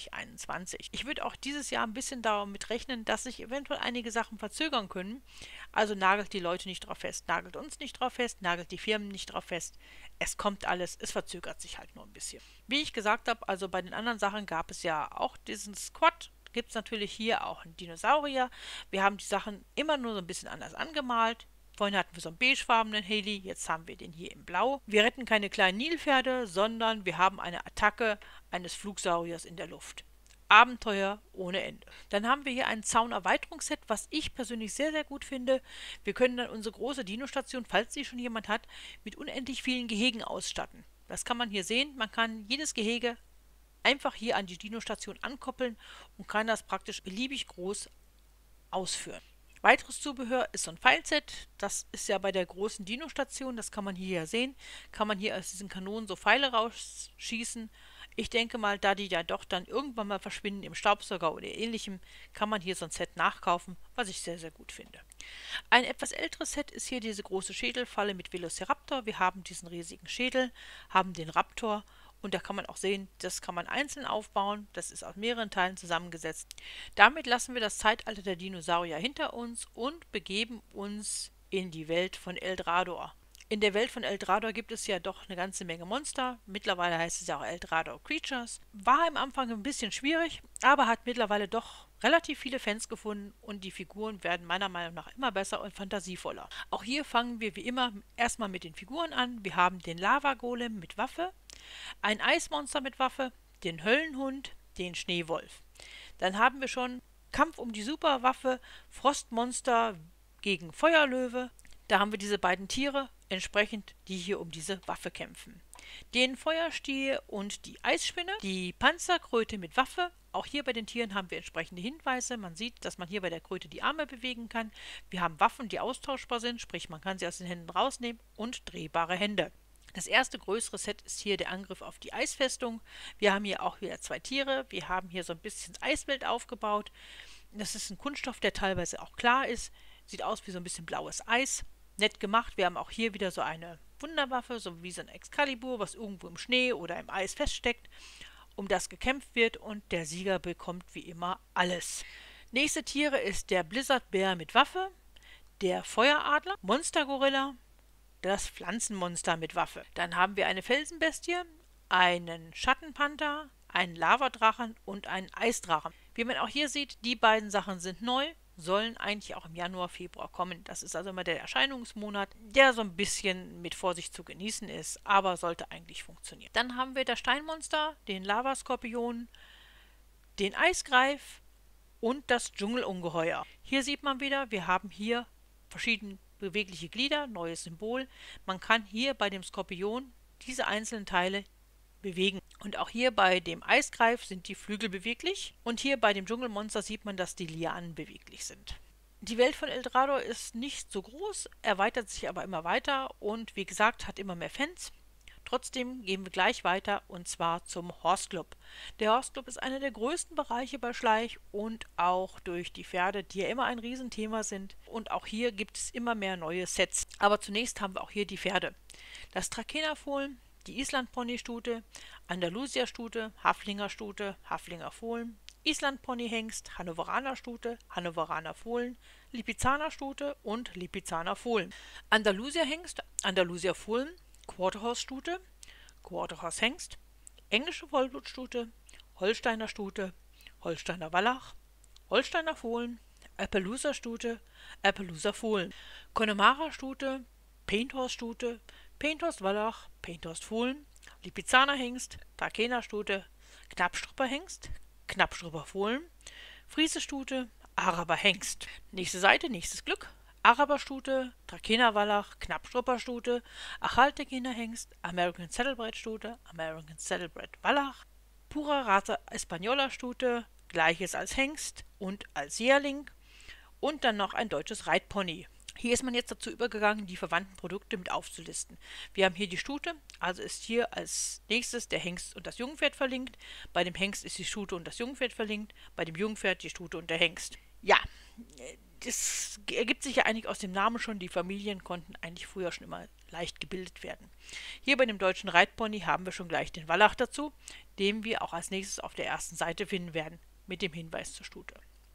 2021. Ich würde auch dieses Jahr ein bisschen damit rechnen, dass sich eventuell einige Sachen verzögern können. Also nagelt die Leute nicht drauf fest, nagelt uns nicht drauf fest, nagelt die Firmen nicht drauf fest. Es kommt alles, es verzögert sich halt nur ein bisschen. Wie ich gesagt habe, also bei den anderen Sachen gab es ja auch diesen Squad. Gibt es natürlich hier auch einen Dinosaurier. Wir haben die Sachen immer nur so ein bisschen anders angemalt. Vorhin hatten wir so einen beigefarbenen Heli, jetzt haben wir den hier in Blau. Wir retten keine kleinen Nilpferde, sondern wir haben eine Attacke eines Flugsauriers in der Luft. Abenteuer ohne Ende. Dann haben wir hier ein Zaunerweiterungsset, was ich persönlich sehr, sehr gut finde. Wir können dann unsere große Dino-Station, falls sie schon jemand hat, mit unendlich vielen Gehegen ausstatten. Das kann man hier sehen. Man kann jedes Gehege einfach hier an die Dino-Station ankoppeln und kann das praktisch beliebig groß ausführen. Weiteres Zubehör ist so ein Pfeilset. Das ist ja bei der großen Dino-Station, das kann man hier ja sehen. Kann man hier aus diesen Kanonen so Pfeile rausschießen. Ich denke mal, da die ja doch dann irgendwann mal verschwinden im Staubsauger oder ähnlichem, kann man hier so ein Set nachkaufen, was ich sehr, sehr gut finde. Ein etwas älteres Set ist hier diese große Schädelfalle mit Velociraptor. Wir haben diesen riesigen Schädel, haben den Raptor. Und da kann man auch sehen, das kann man einzeln aufbauen. Das ist aus mehreren Teilen zusammengesetzt. Damit lassen wir das Zeitalter der Dinosaurier hinter uns und begeben uns in die Welt von Eldrador. In der Welt von Eldrador gibt es ja doch eine ganze Menge Monster. Mittlerweile heißt es ja auch Eldrador Creatures. War am Anfang ein bisschen schwierig, aber hat mittlerweile doch relativ viele Fans gefunden und die Figuren werden meiner Meinung nach immer besser und fantasievoller. Auch hier fangen wir wie immer erstmal mit den Figuren an. Wir haben den Lava-Golem mit Waffe, ein Eismonster mit Waffe, den Höllenhund, den Schneewolf. Dann haben wir schon Kampf um die Superwaffe, Frostmonster gegen Feuerlöwe. Da haben wir diese beiden Tiere, entsprechend, die hier um diese Waffe kämpfen. Den Feuerstier und die Eisspinne, die Panzerkröte mit Waffe. Auch hier bei den Tieren haben wir entsprechende Hinweise. Man sieht, dass man hier bei der Kröte die Arme bewegen kann. Wir haben Waffen, die austauschbar sind, sprich man kann sie aus den Händen rausnehmen und drehbare Hände. Das erste größere Set ist hier der Angriff auf die Eisfestung. Wir haben hier auch wieder zwei Tiere. Wir haben hier so ein bisschen das Eisbild aufgebaut. Das ist ein Kunststoff, der teilweise auch klar ist. Sieht aus wie so ein bisschen blaues Eis. Nett gemacht. Wir haben auch hier wieder so eine Wunderwaffe, so wie so ein Excalibur, was irgendwo im Schnee oder im Eis feststeckt, um das gekämpft wird und der Sieger bekommt wie immer alles. Nächste Tiere ist der Blizzardbär mit Waffe, der Feueradler, Monstergorilla, das Pflanzenmonster mit Waffe. Dann haben wir eine Felsenbestie, einen Schattenpanther, einen Lavadrachen und einen Eisdrachen. Wie man auch hier sieht, die beiden Sachen sind neu, sollen eigentlich auch im Januar, Februar kommen. Das ist also immer der Erscheinungsmonat, der so ein bisschen mit Vorsicht zu genießen ist, aber sollte eigentlich funktionieren. Dann haben wir das Steinmonster, den Lavaskorpion, den Eisgreif und das Dschungelungeheuer. Hier sieht man wieder, wir haben hier verschiedene bewegliche Glieder, neues Symbol. Man kann hier bei dem Skorpion diese einzelnen Teile bewegen. Und auch hier bei dem Eisgreif sind die Flügel beweglich. Und hier bei dem Dschungelmonster sieht man, dass die Lianen beweglich sind. Die Welt von Eldrador ist nicht so groß, erweitert sich aber immer weiter und wie gesagt, hat immer mehr Fans. Trotzdem gehen wir gleich weiter und zwar zum Horse Club. Der Horse Club ist einer der größten Bereiche bei Schleich und auch durch die Pferde, die ja immer ein Riesenthema sind. Und auch hier gibt es immer mehr neue Sets. Aber zunächst haben wir auch hier die Pferde. Das Trakehnerfohlen, die Island-Pony-Stute, Andalusia-Stute, Haflinger-Stute, Haflinger Fohlen, Island-Pony-Hengst, Hannoveraner-Stute, Hannoveraner Fohlen, Lipizzaner-Stute und Lipizzaner Fohlen. Andalusia-Hengst, Andalusia-Fohlen, Quarterhorse-Stute, Quarterhorse-Hengst, englische Vollblutstute, Holsteiner Stute, Holsteiner Wallach, Holsteiner Fohlen, Appaloosa Stute, Appaloosa Fohlen, Connemara Stute, Painthorse Stute, Painthorst Wallach, Painthorst Fohlen, Lipizzaner Hengst, Trakehner Stute, Knappstrupper Hengst, Knappstrupper Fohlen, Friese Stute, Araber Hengst. Nächste Seite, nächstes Glück. Araber Stute, Trakehner Wallach, Knappstrupper Stute, Achaltekener Hengst, American Saddlebred Stute, American Saddlebred Wallach, Pura Raza Española Stute, gleiches als Hengst und als Jährling und dann noch ein deutsches Reitpony. Hier ist man jetzt dazu übergegangen, die verwandten Produkte mit aufzulisten. Wir haben hier die Stute, also ist hier als nächstes der Hengst und das Jungpferd verlinkt. Bei dem Hengst ist die Stute und das Jungpferd verlinkt, bei dem Jungpferd die Stute und der Hengst. Ja, das ergibt sich ja eigentlich aus dem Namen schon, die Familien konnten eigentlich früher schon immer leicht gebildet werden. Hier bei dem deutschen Reitpony haben wir schon gleich den Wallach dazu, den wir auch als nächstes auf der ersten Seite finden werden, mit dem Hinweis zur Stute.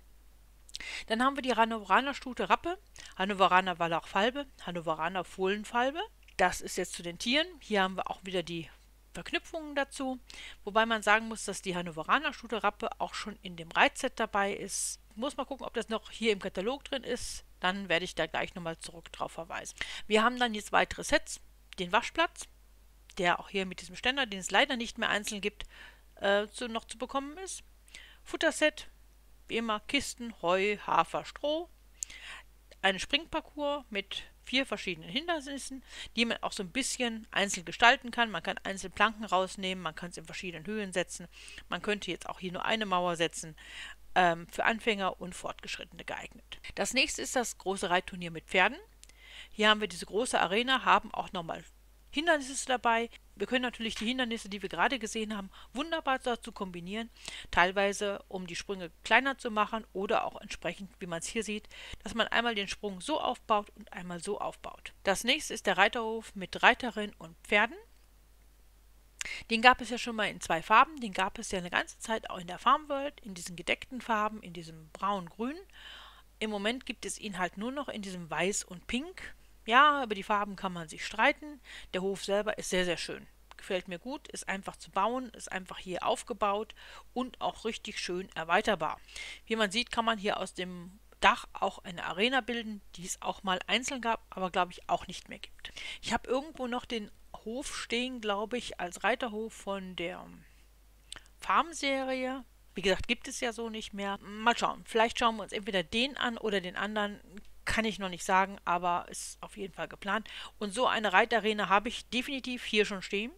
Dann haben wir die Hannoveraner Stute Rappe, Hannoveraner Wallach Falbe, Hannoveraner Fohlen Falbe. Das ist jetzt zu den Tieren. Hier haben wir auch wieder die Verknüpfungen dazu, wobei man sagen muss, dass die Hannoveraner Stute Rappe auch schon in dem Reitset dabei ist. Ich muss mal gucken, ob das noch hier im Katalog drin ist. Dann werde ich da gleich nochmal zurück drauf verweisen. Wir haben dann jetzt weitere Sets. Den Waschplatz, der auch hier mit diesem Ständer, den es leider nicht mehr einzeln gibt, noch zu bekommen ist. Futterset, wie immer Kisten, Heu, Hafer, Stroh. Einen Springparcours mit 4 verschiedenen Hindernissen, die man auch so ein bisschen einzeln gestalten kann. Man kann einzeln Planken rausnehmen, man kann es in verschiedenen Höhen setzen. Man könnte jetzt auch hier nur eine Mauer setzen, für Anfänger und Fortgeschrittene geeignet. Das nächste ist das große Reitturnier mit Pferden. Hier haben wir diese große Arena, haben auch nochmal Hindernisse dabei. Wir können natürlich die Hindernisse, die wir gerade gesehen haben, wunderbar dazu kombinieren, teilweise um die Sprünge kleiner zu machen oder auch entsprechend, wie man es hier sieht, dass man einmal den Sprung so aufbaut und einmal so aufbaut. Das nächste ist der Reiterhof mit Reiterin und Pferden. Den gab es ja schon mal in 2 Farben, den gab es ja eine ganze Zeit auch in der Farmworld, in diesen gedeckten Farben, in diesem braun-grün. Im Moment gibt es ihn halt nur noch in diesem Weiß und Pink. Ja, über die Farben kann man sich streiten. Der Hof selber ist sehr, sehr schön. Gefällt mir gut, ist einfach zu bauen, ist einfach hier aufgebaut und auch richtig schön erweiterbar. Wie man sieht, kann man hier aus dem Dach auch eine Arena bilden, die es auch mal einzeln gab, aber glaube ich auch nicht mehr gibt. Ich habe irgendwo noch den Hof stehen, glaube ich, als Reiterhof von der Farmserie. Wie gesagt, gibt es ja so nicht mehr. Mal schauen, vielleicht schauen wir uns entweder den an oder den anderen. Kann ich noch nicht sagen, aber ist auf jeden Fall geplant. Und so eine Reitarena habe ich definitiv hier schon stehen.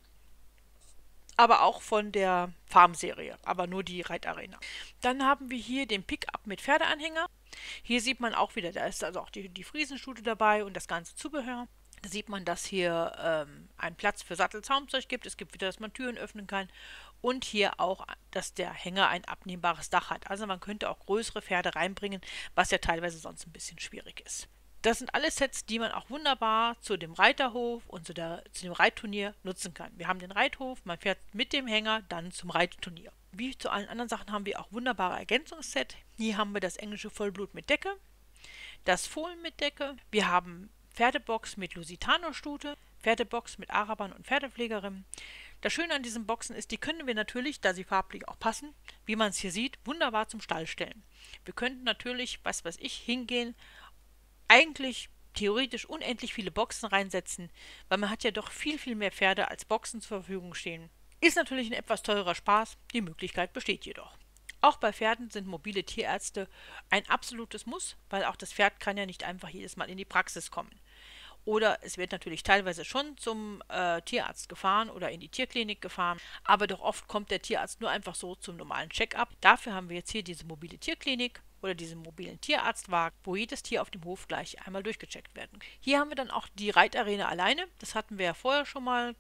Aber auch von der Farmserie, aber nur die Reitarena. Dann haben wir hier den Pickup mit Pferdeanhänger. Hier sieht man auch wieder, da ist also auch die Friesenstute dabei und das ganze Zubehör. Da sieht man, dass hier einen Platz für Sattelzaumzeug gibt. Es gibt wieder, dass man Türen öffnen kann. Und hier auch, dass der Hänger ein abnehmbares Dach hat. Also man könnte auch größere Pferde reinbringen, was ja teilweise sonst ein bisschen schwierig ist. Das sind alle Sets, die man auch wunderbar zu dem Reiterhof und zu dem Reitturnier nutzen kann. Wir haben den Reithof, man fährt mit dem Hänger dann zum Reitturnier. Wie zu allen anderen Sachen haben wir auch wunderbare Ergänzungsset. Hier haben wir das englische Vollblut mit Decke, das Fohlen mit Decke. Wir haben Pferdebox mit Lusitano-Stute, Pferdebox mit Arabern und Pferdepflegerinnen. Das Schöne an diesen Boxen ist, die können wir natürlich, da sie farblich auch passen, wie man es hier sieht, wunderbar zum Stall stellen. Wir könnten natürlich, was weiß ich, hingehen, eigentlich theoretisch unendlich viele Boxen reinsetzen, weil man hat ja doch viel, viel mehr Pferde als Boxen zur Verfügung stehen. Ist natürlich ein etwas teurer Spaß, die Möglichkeit besteht jedoch. Auch bei Pferden sind mobile Tierärzte ein absolutes Muss, weil auch das Pferd kann ja nicht einfach jedes Mal in die Praxis kommen. Oder es wird natürlich teilweise schon zum Tierarzt gefahren oder in die Tierklinik gefahren, aber doch oft kommt der Tierarzt nur einfach so zum normalen Check-up. Dafür haben wir jetzt hier diese mobile Tierklinik oder diesen mobilen Tierarztwagen, wo jedes Tier auf dem Hof gleich einmal durchgecheckt werden kann. Hier haben wir dann auch die Reitarena alleine, das hatten wir ja vorher schon mal gehabt.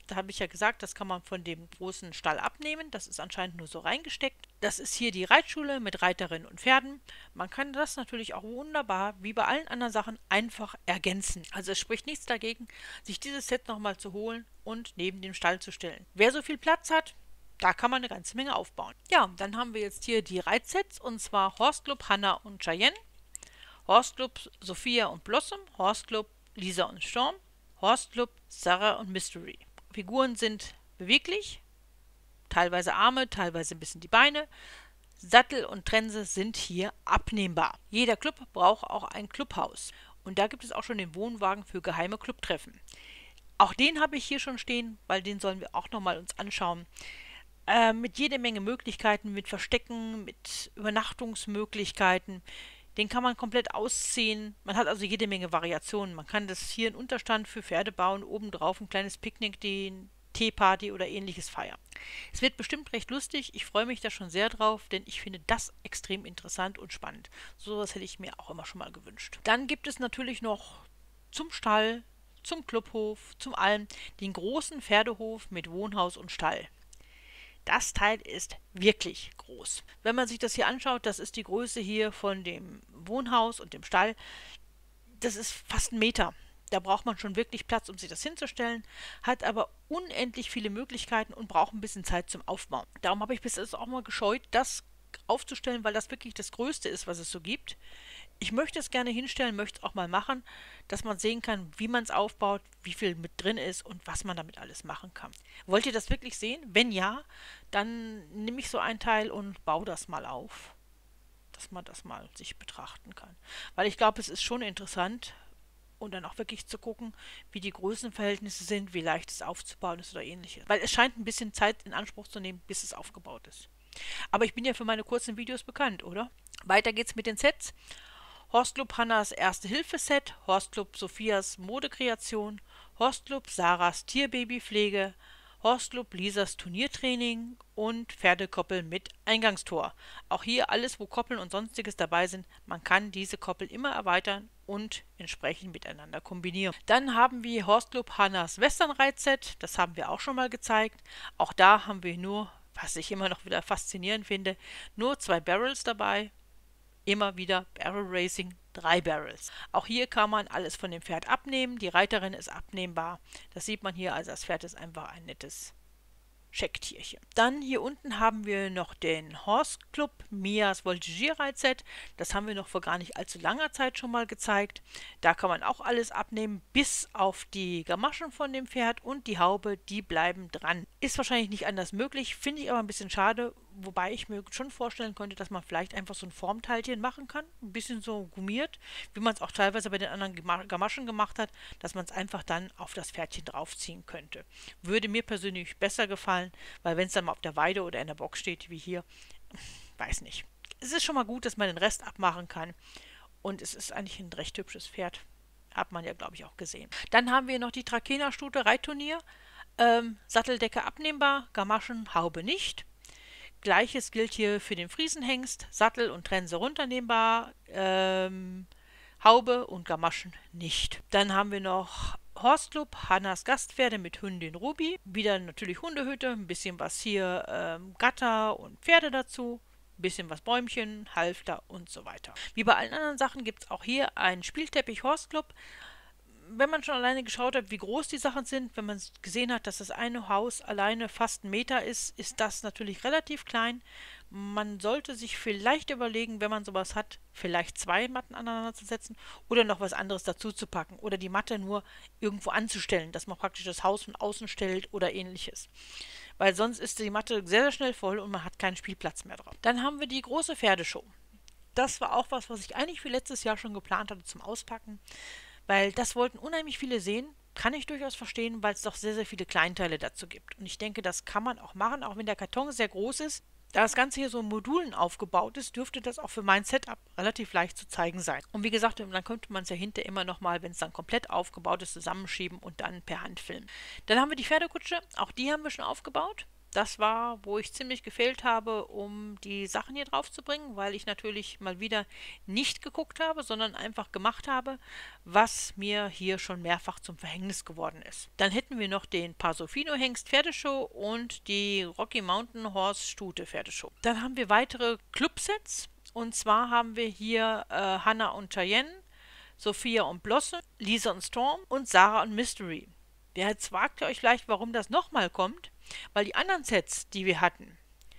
Da habe ich ja gesagt, das kann man von dem großen Stall abnehmen. Das ist anscheinend nur so reingesteckt. Das ist hier die Reitschule mit Reiterinnen und Pferden. Man kann das natürlich auch wunderbar, wie bei allen anderen Sachen, einfach ergänzen. Also es spricht nichts dagegen, sich dieses Set nochmal zu holen und neben dem Stall zu stellen. Wer so viel Platz hat, da kann man eine ganze Menge aufbauen. Ja, dann haben wir jetzt hier die Reitsets, und zwar Horse Club Hannah und Cheyenne, Horse Club Sophia und Blossom, Horse Club Lisa und Storm, Horse Club Sarah und Mystery. Figuren sind beweglich, teilweise Arme, teilweise ein bisschen die Beine. Sattel und Trense sind hier abnehmbar. Jeder Club braucht auch ein Clubhaus. Und da gibt es auch schon den Wohnwagen für geheime Clubtreffen. Auch den habe ich hier schon stehen, weil den sollen wir auch nochmal uns anschauen. Mit jede Menge Möglichkeiten, mit Verstecken, mit Übernachtungsmöglichkeiten. Den kann man komplett ausziehen. Man hat also jede Menge Variationen. Man kann das hier in Unterstand für Pferde bauen, obendrauf ein kleines Picknick, den Teeparty oder ähnliches feiern. Es wird bestimmt recht lustig. Ich freue mich da schon sehr drauf, denn ich finde das extrem interessant und spannend. So etwas hätte ich mir auch immer schon mal gewünscht. Dann gibt es natürlich noch zum Stall, zum Clubhof, zum allem den großen Pferdehof mit Wohnhaus und Stall. Das Teil ist wirklich groß. Wenn man sich das hier anschaut, das ist die Größe hier von dem Wohnhaus und dem Stall. Das ist fast 1 Meter. Da braucht man schon wirklich Platz, um sich das hinzustellen, hat aber unendlich viele Möglichkeiten und braucht ein bisschen Zeit zum Aufbauen. Darum habe ich bis jetzt auch mal gescheut, das aufzustellen, weil das wirklich das Größte ist, was es so gibt. Ich möchte es gerne hinstellen, möchte es auch mal machen, dass man sehen kann, wie man es aufbaut, wie viel mit drin ist und was man damit alles machen kann. Wollt ihr das wirklich sehen? Wenn ja, dann nehme ich so ein Teil und baue das mal auf, dass man das mal sich betrachten kann. Weil ich glaube, es ist schon interessant und dann auch wirklich zu gucken, wie die Größenverhältnisse sind, wie leicht es aufzubauen ist oder ähnliches. Weil es scheint ein bisschen Zeit in Anspruch zu nehmen, bis es aufgebaut ist. Aber ich bin ja für meine kurzen Videos bekannt, oder? Weiter geht's mit den Sets. Horse Club Hannahs Erste-Hilfe-Set, Horse Club Sophias Modekreation, Horse Club Sarahs Tierbabypflege, Horse Club Lisas Turniertraining und Pferdekoppel mit Eingangstor. Auch hier alles, wo Koppeln und sonstiges dabei sind. Man kann diese Koppel immer erweitern und entsprechend miteinander kombinieren. Dann haben wir Horse Club Hannahs Western-Reitset. Das haben wir auch schon mal gezeigt. Auch da haben wir nur, was ich immer noch wieder faszinierend finde, nur 2 Barrels dabei. Immer wieder Barrel Racing, 3 Barrels. Auch hier kann man alles von dem Pferd abnehmen. Die Reiterin ist abnehmbar. Das sieht man hier, also das Pferd ist einfach ein nettes Schecktierchen. Dann hier unten haben wir noch den Horse Club Mias Voltigierreitset. Das haben wir noch vor gar nicht allzu langer Zeit schon mal gezeigt. Da kann man auch alles abnehmen, bis auf die Gamaschen von dem Pferd und die Haube, die bleiben dran. Ist wahrscheinlich nicht anders möglich, finde ich aber ein bisschen schade, wobei ich mir schon vorstellen könnte, dass man vielleicht einfach so ein Formteilchen machen kann, ein bisschen so gummiert, wie man es auch teilweise bei den anderen Gamaschen gemacht hat, dass man es einfach dann auf das Pferdchen draufziehen könnte. Würde mir persönlich besser gefallen, weil wenn es dann mal auf der Weide oder in der Box steht, wie hier, weiß nicht. Es ist schon mal gut, dass man den Rest abmachen kann und es ist eigentlich ein recht hübsches Pferd. Hat man ja, glaube ich, auch gesehen. Dann haben wir noch die Trakehner-Stute Reitturnier. Satteldecke abnehmbar, Gamaschen, Haube nicht. Gleiches gilt hier für den Friesenhengst, Sattel und Trense runternehmbar, Haube und Gamaschen nicht. Dann haben wir noch Horse Club, Hannahs Gastpferde mit Hündin Ruby. Wieder natürlich Hundehütte, ein bisschen was hier, Gatter und Pferde dazu. Ein bisschen was Bäumchen, Halfter und so weiter. Wie bei allen anderen Sachen gibt es auch hier einen Spielteppich Horse Club. Wenn man schon alleine geschaut hat, wie groß die Sachen sind, wenn man gesehen hat, dass das eine Haus alleine fast 1 Meter ist, ist das natürlich relativ klein. Man sollte sich vielleicht überlegen, wenn man sowas hat, vielleicht 2 Matten aneinander zu setzen oder noch was anderes dazu zu packen oder die Matte nur irgendwo anzustellen, dass man praktisch das Haus von außen stellt oder ähnliches. Weil sonst ist die Matte sehr, sehr schnell voll und man hat keinen Spielplatz mehr drauf. Dann haben wir die große Pferdeshow. Das war auch was ich eigentlich für letztes Jahr schon geplant hatte zum Auspacken. Weil das wollten unheimlich viele sehen, kann ich durchaus verstehen, weil es doch sehr, sehr viele Kleinteile dazu gibt. Und ich denke, das kann man auch machen, auch wenn der Karton sehr groß ist. Da das Ganze hier so in Modulen aufgebaut ist, dürfte das auch für mein Setup relativ leicht zu zeigen sein. Und wie gesagt, dann könnte man es ja hinterher immer nochmal, wenn es dann komplett aufgebaut ist, zusammenschieben und dann per Hand filmen. Dann haben wir die Pferdekutsche, auch die haben wir schon aufgebaut. Das war, wo ich ziemlich gefehlt habe, um die Sachen hier drauf zu bringen, weil ich natürlich mal wieder nicht geguckt habe, sondern einfach gemacht habe, was mir hier schon mehrfach zum Verhängnis geworden ist. Dann hätten wir noch den Pasofino Hengst Pferdeshow und die Rocky Mountain Horse Stute Pferdeshow. Dann haben wir weitere Clubsets, und zwar haben wir hier Hannah und Cheyenne, Sophia und Blossom, Lisa und Storm und Sarah und Mystery. Jetzt fragt ihr euch vielleicht, warum das nochmal kommt, weil die anderen Sets, die wir hatten,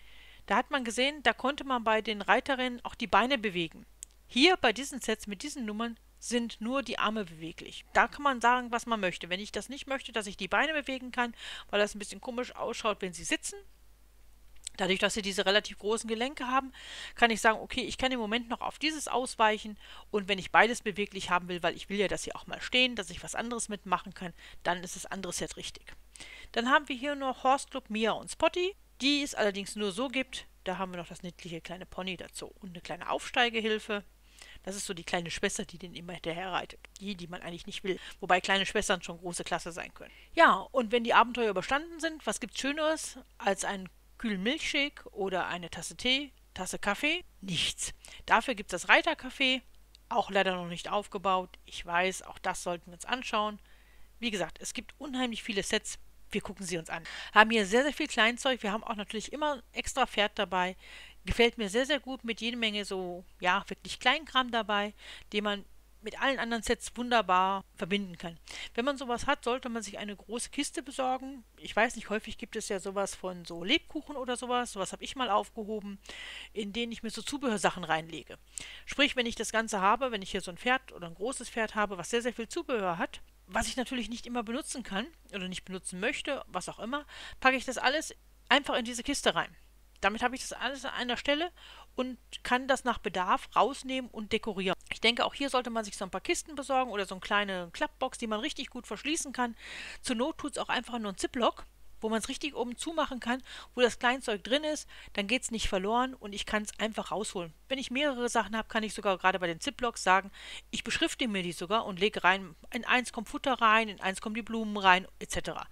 da hat man gesehen, da konnte man bei den Reiterinnen auch die Beine bewegen. Hier bei diesen Sets mit diesen Nummern sind nur die Arme beweglich. Da kann man sagen, was man möchte. Wenn ich das nicht möchte, dass ich die Beine bewegen kann, weil das ein bisschen komisch ausschaut, wenn sie sitzen, dadurch, dass sie diese relativ großen Gelenke haben, kann ich sagen, okay, ich kann im Moment noch auf dieses ausweichen, und wenn ich beides beweglich haben will, weil ich will ja, dass sie auch mal stehen, dass ich was anderes mitmachen kann, dann ist das andere Set richtig. Dann haben wir hier noch Horse Club Mia und Spotty, die es allerdings nur so gibt. Da haben wir noch das niedliche kleine Pony dazu und eine kleine Aufsteigehilfe. Das ist so die kleine Schwester, die den immer hinterher reitet. Die man eigentlich nicht will. Wobei kleine Schwestern schon große Klasse sein können. Ja, und wenn die Abenteuer überstanden sind, was gibt's Schöneres als einen kühlen Milchshake oder eine Tasse Tee, Tasse Kaffee? Nichts. Dafür gibt es das Reitercafé, auch leider noch nicht aufgebaut. Ich weiß, auch das sollten wir uns anschauen. Wie gesagt, es gibt unheimlich viele Sets. Wir gucken sie uns an. Haben hier sehr, sehr viel Kleinzeug. Wir haben auch natürlich immer extra Pferd dabei. Gefällt mir sehr, sehr gut, mit jede Menge so, ja, wirklich Kleinkram dabei, den man mit allen anderen Sets wunderbar verbinden kann. Wenn man sowas hat, sollte man sich eine große Kiste besorgen. Ich weiß nicht, häufig gibt es ja sowas von so Lebkuchen oder sowas. Sowas habe ich mal aufgehoben, in denen ich mir so Zubehörsachen reinlege. Sprich, wenn ich das Ganze habe, wenn ich hier so ein Pferd oder ein großes Pferd habe, was sehr, sehr viel Zubehör hat, was ich natürlich nicht immer benutzen kann oder nicht benutzen möchte, was auch immer, packe ich das alles einfach in diese Kiste rein. Damit habe ich das alles an einer Stelle und kann das nach Bedarf rausnehmen und dekorieren. Ich denke, auch hier sollte man sich so ein paar Kisten besorgen oder so eine kleine Klappbox, die man richtig gut verschließen kann. Zur Not tut es auch einfach nur ein Ziplock, wo man es richtig oben zumachen kann, wo das Kleinzeug drin ist, dann geht es nicht verloren und ich kann es einfach rausholen. Wenn ich mehrere Sachen habe, kann ich sogar gerade bei den Ziplocks sagen, ich beschrifte mir die sogar und lege rein, in eins kommt Futter rein, in eins kommen die Blumen rein, etc.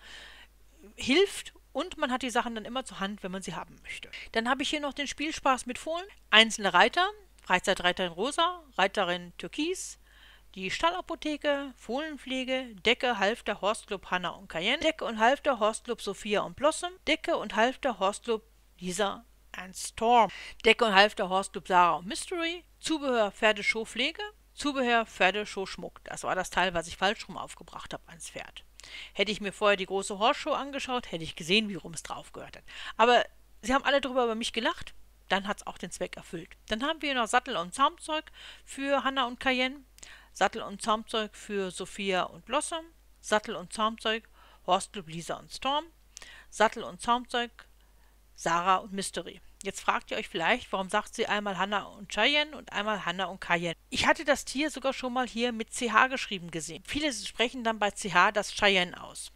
Hilft, und man hat die Sachen dann immer zur Hand, wenn man sie haben möchte. Dann habe ich hier noch den Spielspaß mit Fohlen. Einzelne Reiter, Freizeitreiterin Rosa, Reiterin Türkis, die Stallapotheke, Fohlenpflege, Decke, Halfter, Horstclub Hannah und Cayenne, Decke und Halfter, Horstclub Sophia und Blossom, Decke und Halfter, Horstclub Lisa and Storm, Decke und Halfter, Horstclub Sarah und Mystery, Zubehör Pferdeshow-Pflege, Zubehör Pferdeshow-Schmuck. Das war das Teil, was ich falsch rum aufgebracht habe ans Pferd. Hätte ich mir vorher die große Horse-Show angeschaut, hätte ich gesehen, wie rum es drauf gehört hat. Aber sie haben alle drüber über mich gelacht, dann hat es auch den Zweck erfüllt. Dann haben wir noch Sattel und Zaumzeug für Hannah und Cayenne, Sattel und Zaumzeug für Sophia und Blossom, Sattel und Zaumzeug Horstclub Lisa und Storm, Sattel und Zaumzeug Sarah und Mystery. Jetzt fragt ihr euch vielleicht, warum sagt sie einmal Hannah und Cheyenne und einmal Hannah und Cayenne. Ich hatte das Tier sogar schon mal hier mit CH geschrieben gesehen. Viele sprechen dann bei CH das Cheyenne aus.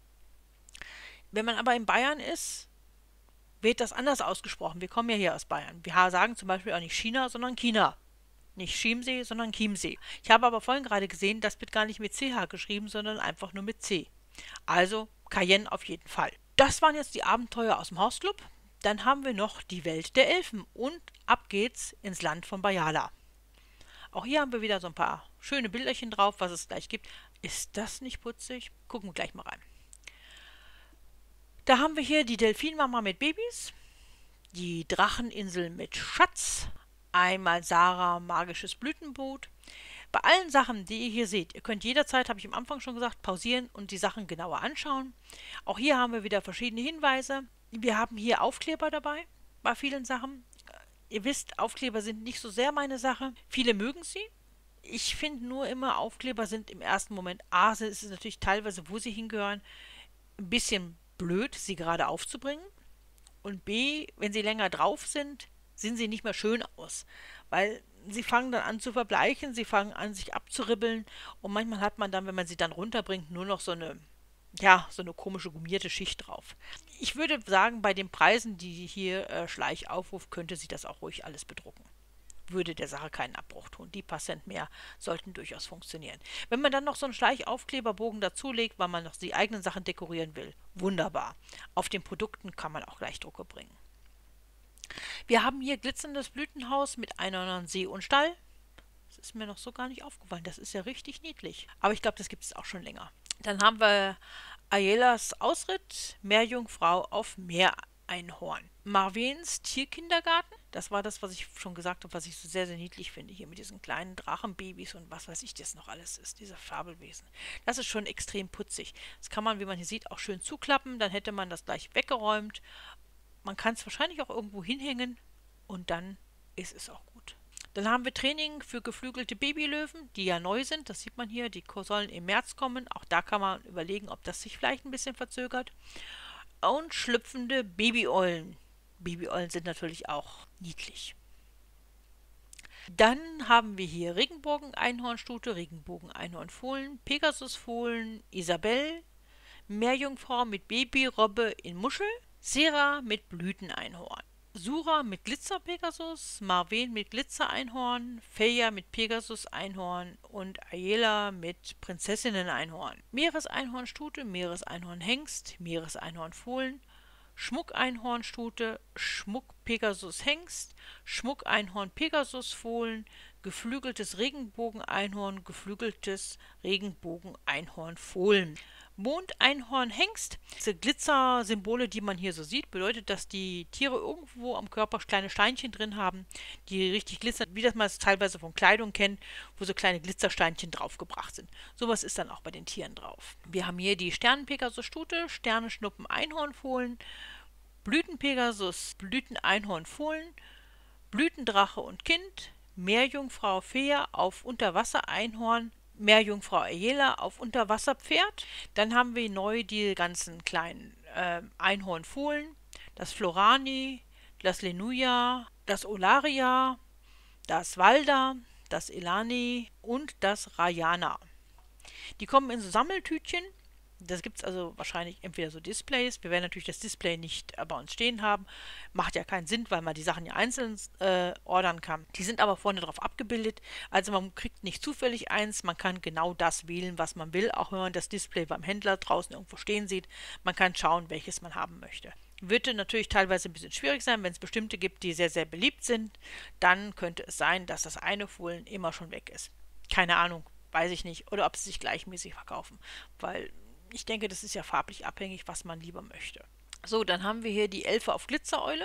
Wenn man aber in Bayern ist, wird das anders ausgesprochen. Wir kommen ja hier aus Bayern. Wir sagen zum Beispiel auch nicht China, sondern China. Nicht Chiemsee, sondern Chiemsee. Ich habe aber vorhin gerade gesehen, das wird gar nicht mit CH geschrieben, sondern einfach nur mit C. Also Cayenne auf jeden Fall. Das waren jetzt die Abenteuer aus dem Hausclub. Dann haben wir noch die Welt der Elfen und ab geht's ins Land von Bayala. Auch hier haben wir wieder so ein paar schöne Bilderchen drauf, was es gleich gibt. Ist das nicht putzig? Gucken wir gleich mal rein. Da haben wir hier die Delfinmama mit Babys, die Dracheninsel mit Schatz, einmal Sarah magisches Blütenboot. Bei allen Sachen, die ihr hier seht, ihr könnt jederzeit, habe ich am Anfang schon gesagt, pausieren und die Sachen genauer anschauen. Auch hier haben wir wieder verschiedene Hinweise. Wir haben hier Aufkleber dabei, bei vielen Sachen. Ihr wisst, Aufkleber sind nicht so sehr meine Sache. Viele mögen sie. Ich finde nur immer, Aufkleber sind im ersten Moment, A, ist es natürlich teilweise, wo sie hingehören, ein bisschen blöd, sie gerade aufzubringen. Und B, wenn sie länger drauf sind, sehen sie nicht mehr schön aus. Weil sie fangen dann an zu verbleichen, sie fangen an sich abzuribbeln und manchmal hat man dann, wenn man sie dann runterbringt, nur noch so eine, ja, so eine komische gummierte Schicht drauf. Ich würde sagen, bei den Preisen, die hier Schleich aufruft, könnte sie das auch ruhig alles bedrucken. würde der Sache keinen Abbruch tun. Die Prozent mehr sollten durchaus funktionieren. Wenn man dann noch so einen Schleichaufkleberbogen dazulegt, weil man noch die eigenen Sachen dekorieren will, wunderbar. Auf den Produkten kann man auch gleich Drucke bringen. Wir haben hier glitzerndes Blütenhaus mit Einhörnern, See und Stall. Das ist mir noch so gar nicht aufgefallen. Das ist ja richtig niedlich. Aber ich glaube, das gibt es auch schon länger. Dann haben wir Ayelas Ausritt, Meerjungfrau auf Meereinhorn. Marvens Tierkindergarten, das war das, was ich schon gesagt habe, was ich so sehr, sehr niedlich finde, hier mit diesen kleinen Drachenbabys und was weiß ich, das noch alles ist, diese Fabelwesen. Das ist schon extrem putzig. Das kann man, wie man hier sieht, auch schön zuklappen, dann hätte man das gleich weggeräumt. Man kann es wahrscheinlich auch irgendwo hinhängen und dann ist es auch gut. Dann haben wir Training für geflügelte Babylöwen, die ja neu sind. Das sieht man hier, die sollen im März kommen. Auch da kann man überlegen, ob das sich vielleicht ein bisschen verzögert. Und schlüpfende Babyeulen. Babyeulen sind natürlich auch niedlich. Dann haben wir hier Regenbogen-Einhornstute, Regenbogen-Einhornfohlen, Pegasusfohlen, Isabel, Meerjungfrau mit Babyrobbe in Muschel, Sera mit Blüteneinhorn, Sura mit Glitzer-Pegasus, Marven mit Glitzer-Einhorn, Feja mit Pegasus-Einhorn und Ayela mit Prinzessinnen-Einhorn. Meereseinhornstute, Meereseinhorn-Hengst, Meereseinhorn-Fohlen, Schmuck-Einhornstute, Schmuck-Pegasus-Hengst, Schmuck-Einhorn-Pegasus-Fohlen, geflügeltes Regenbogen-Einhorn, geflügeltes Regenbogen-Einhorn-Fohlen. Mondeinhorn-Hengst. Diese Glitzer-Symbole, die man hier so sieht, bedeutet, dass die Tiere irgendwo am Körper kleine Steinchen drin haben, die richtig glitzern, wie das man es teilweise von Kleidung kennt, wo so kleine Glitzersteinchen draufgebracht sind. Sowas ist dann auch bei den Tieren drauf. Wir haben hier die Sternenpegasus-Stute, Sternenschnuppen-Einhornfohlen, Blütenpegasus, Blüteneinhornfohlen, Blütendrache und Kind, Meerjungfrau Fea auf Unterwasser-Einhorn, Meerjungfrau Ayela auf Unterwasserpferd. Dann haben wir neu die ganzen kleinen Einhornfohlen, das Florani, das Lenuja, das Olaria, das Walda, das Elani und das Rayana. Die kommen in so Sammeltütchen. Das gibt es also wahrscheinlich entweder so Displays. Wir werden natürlich das Display nicht bei uns stehen haben. Macht ja keinen Sinn, weil man die Sachen ja einzeln ordern kann. Die sind aber vorne drauf abgebildet. Also man kriegt nicht zufällig eins. Man kann genau das wählen, was man will. Auch wenn man das Display beim Händler draußen irgendwo stehen sieht. Man kann schauen, welches man haben möchte. Wird natürlich teilweise ein bisschen schwierig sein, wenn es bestimmte gibt, die sehr, sehr beliebt sind. Dann könnte es sein, dass das eine Fohlen immer schon weg ist. Keine Ahnung, weiß ich nicht. Oder ob sie sich gleichmäßig verkaufen. Weil ich denke, das ist ja farblich abhängig, was man lieber möchte. So, dann haben wir hier die Elfe auf Glitzereule,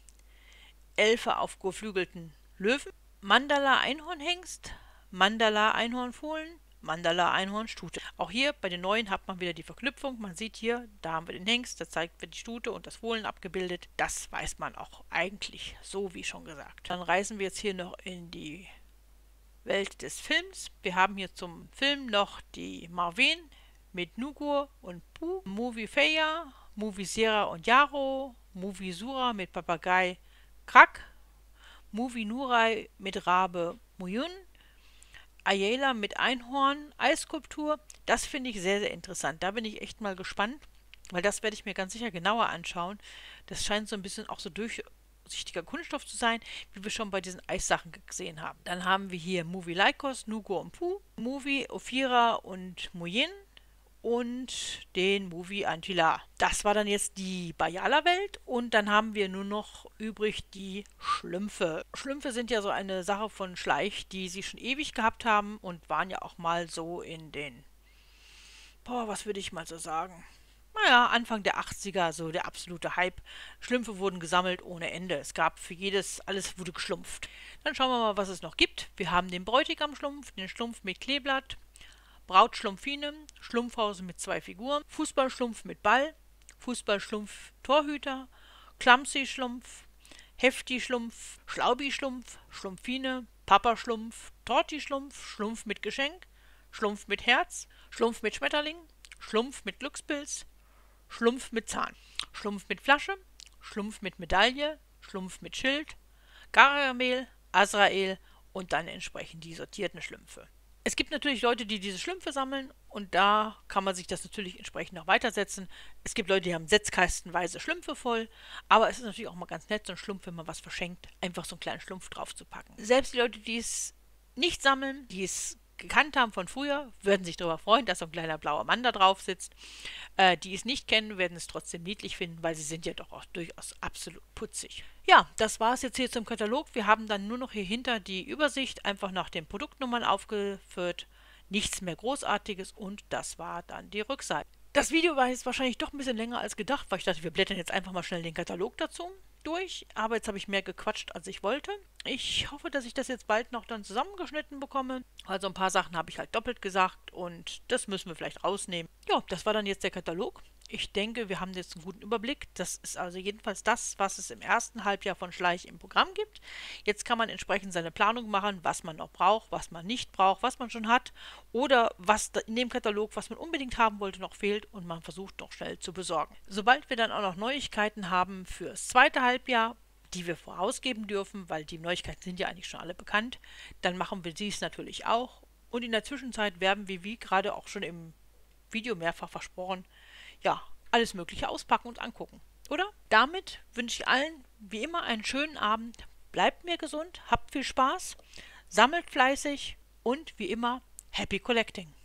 Elfe auf geflügelten Löwen, Mandala Einhornhengst, Mandala Einhornfohlen, Mandala Einhornstute. Auch hier bei den neuen hat man wieder die Verknüpfung. Man sieht hier, da haben wir den Hengst, da zeigt wird die Stute und das Fohlen abgebildet. Das weiß man auch eigentlich, so wie schon gesagt. Dann reisen wir jetzt hier noch in die Welt des Films. Wir haben hier zum Film noch die Marven mit Nugur und Puh, Movie Feya, Movie Sera und Yaro, Movie Sura mit Papagei Krak, Movie Nurai mit Rabe Muyun, Ayela mit Einhorn, Eisskulptur. Das finde ich sehr, sehr interessant. Da bin ich echt mal gespannt, weil das werde ich mir ganz sicher genauer anschauen. Das scheint so ein bisschen auch so durchsichtiger Kunststoff zu sein, wie wir schon bei diesen Eissachen gesehen haben. Dann haben wir hier Movie Lycos, Nugur und Puh, Movie Ophira und Muyin und den Movie Antila. Das war dann jetzt die Bayala-Welt und dann haben wir nur noch übrig die Schlümpfe. Schlümpfe sind ja so eine Sache von Schleich, die sie schon ewig gehabt haben und waren ja auch mal so in den, was würde ich mal so sagen, naja, Anfang der 80er, so der absolute Hype. Schlümpfe wurden gesammelt ohne Ende. Es gab für jedes, alles wurde geschlumpft. Dann schauen wir mal, was es noch gibt. Wir haben den Bräutigam-Schlumpf, den Schlumpf mit Kleeblatt, Brautschlumpfine, Schlumpfhausen mit 2 Figuren, Fußballschlumpf mit Ball, Fußballschlumpf Torhüter, Clumsy-Schlumpf, Hefti-Schlumpf, Schlaubi-Schlumpf, Schlumpfine, Papa-Schlumpf, Torti-Schlumpf, Schlumpf mit Geschenk, Schlumpf mit Herz, Schlumpf mit Schmetterling, Schlumpf mit Glückspilz, Schlumpf mit Zahn, Schlumpf mit Flasche, Schlumpf mit Medaille, Schlumpf mit Schild, Gargamel, Azrael und dann entsprechend die sortierten Schlümpfe. Es gibt natürlich Leute, die diese Schlümpfe sammeln und da kann man sich das natürlich entsprechend noch weitersetzen. Es gibt Leute, die haben setzkastenweise Schlümpfe voll, aber es ist natürlich auch mal ganz nett, so ein Schlumpf, wenn man was verschenkt, einfach so einen kleinen Schlumpf drauf zu packen. Selbst die Leute, die es nicht sammeln, die es gekannt haben von früher, würden sich darüber freuen, dass so ein kleiner blauer Mann da drauf sitzt. Die es nicht kennen, werden es trotzdem niedlich finden, weil sie sind ja doch auch durchaus absolut putzig. Ja, das war es jetzt hier zum Katalog. Wir haben dann nur noch hier hinter die Übersicht einfach nach den Produktnummern aufgeführt. Nichts mehr Großartiges und das war dann die Rückseite. Das Video war jetzt wahrscheinlich doch ein bisschen länger als gedacht, weil ich dachte, wir blättern jetzt einfach mal schnell den Katalog dazu durch. Aber jetzt habe ich mehr gequatscht, als ich wollte. Ich hoffe, dass ich das jetzt bald noch dann zusammengeschnitten bekomme. Also ein paar Sachen habe ich halt doppelt gesagt und das müssen wir vielleicht rausnehmen. Ja, das war dann jetzt der Katalog. Ich denke, wir haben jetzt einen guten Überblick. Das ist also jedenfalls das, was es im ersten Halbjahr von Schleich im Programm gibt. Jetzt kann man entsprechend seine Planung machen, was man noch braucht, was man nicht braucht, was man schon hat oder was in dem Katalog, was man unbedingt haben wollte, noch fehlt und man versucht noch schnell zu besorgen. Sobald wir dann auch noch Neuigkeiten haben fürs zweite Halbjahr, die wir vorausgeben dürfen, weil die Neuigkeiten sind ja eigentlich schon alle bekannt, dann machen wir dies natürlich auch. Und in der Zwischenzeit werden wir, wie gerade auch schon im Video mehrfach versprochen, ja, alles Mögliche auspacken und angucken. Oder? Damit wünsche ich allen wie immer einen schönen Abend. Bleibt mir gesund, habt viel Spaß, sammelt fleißig und wie immer Happy Collecting.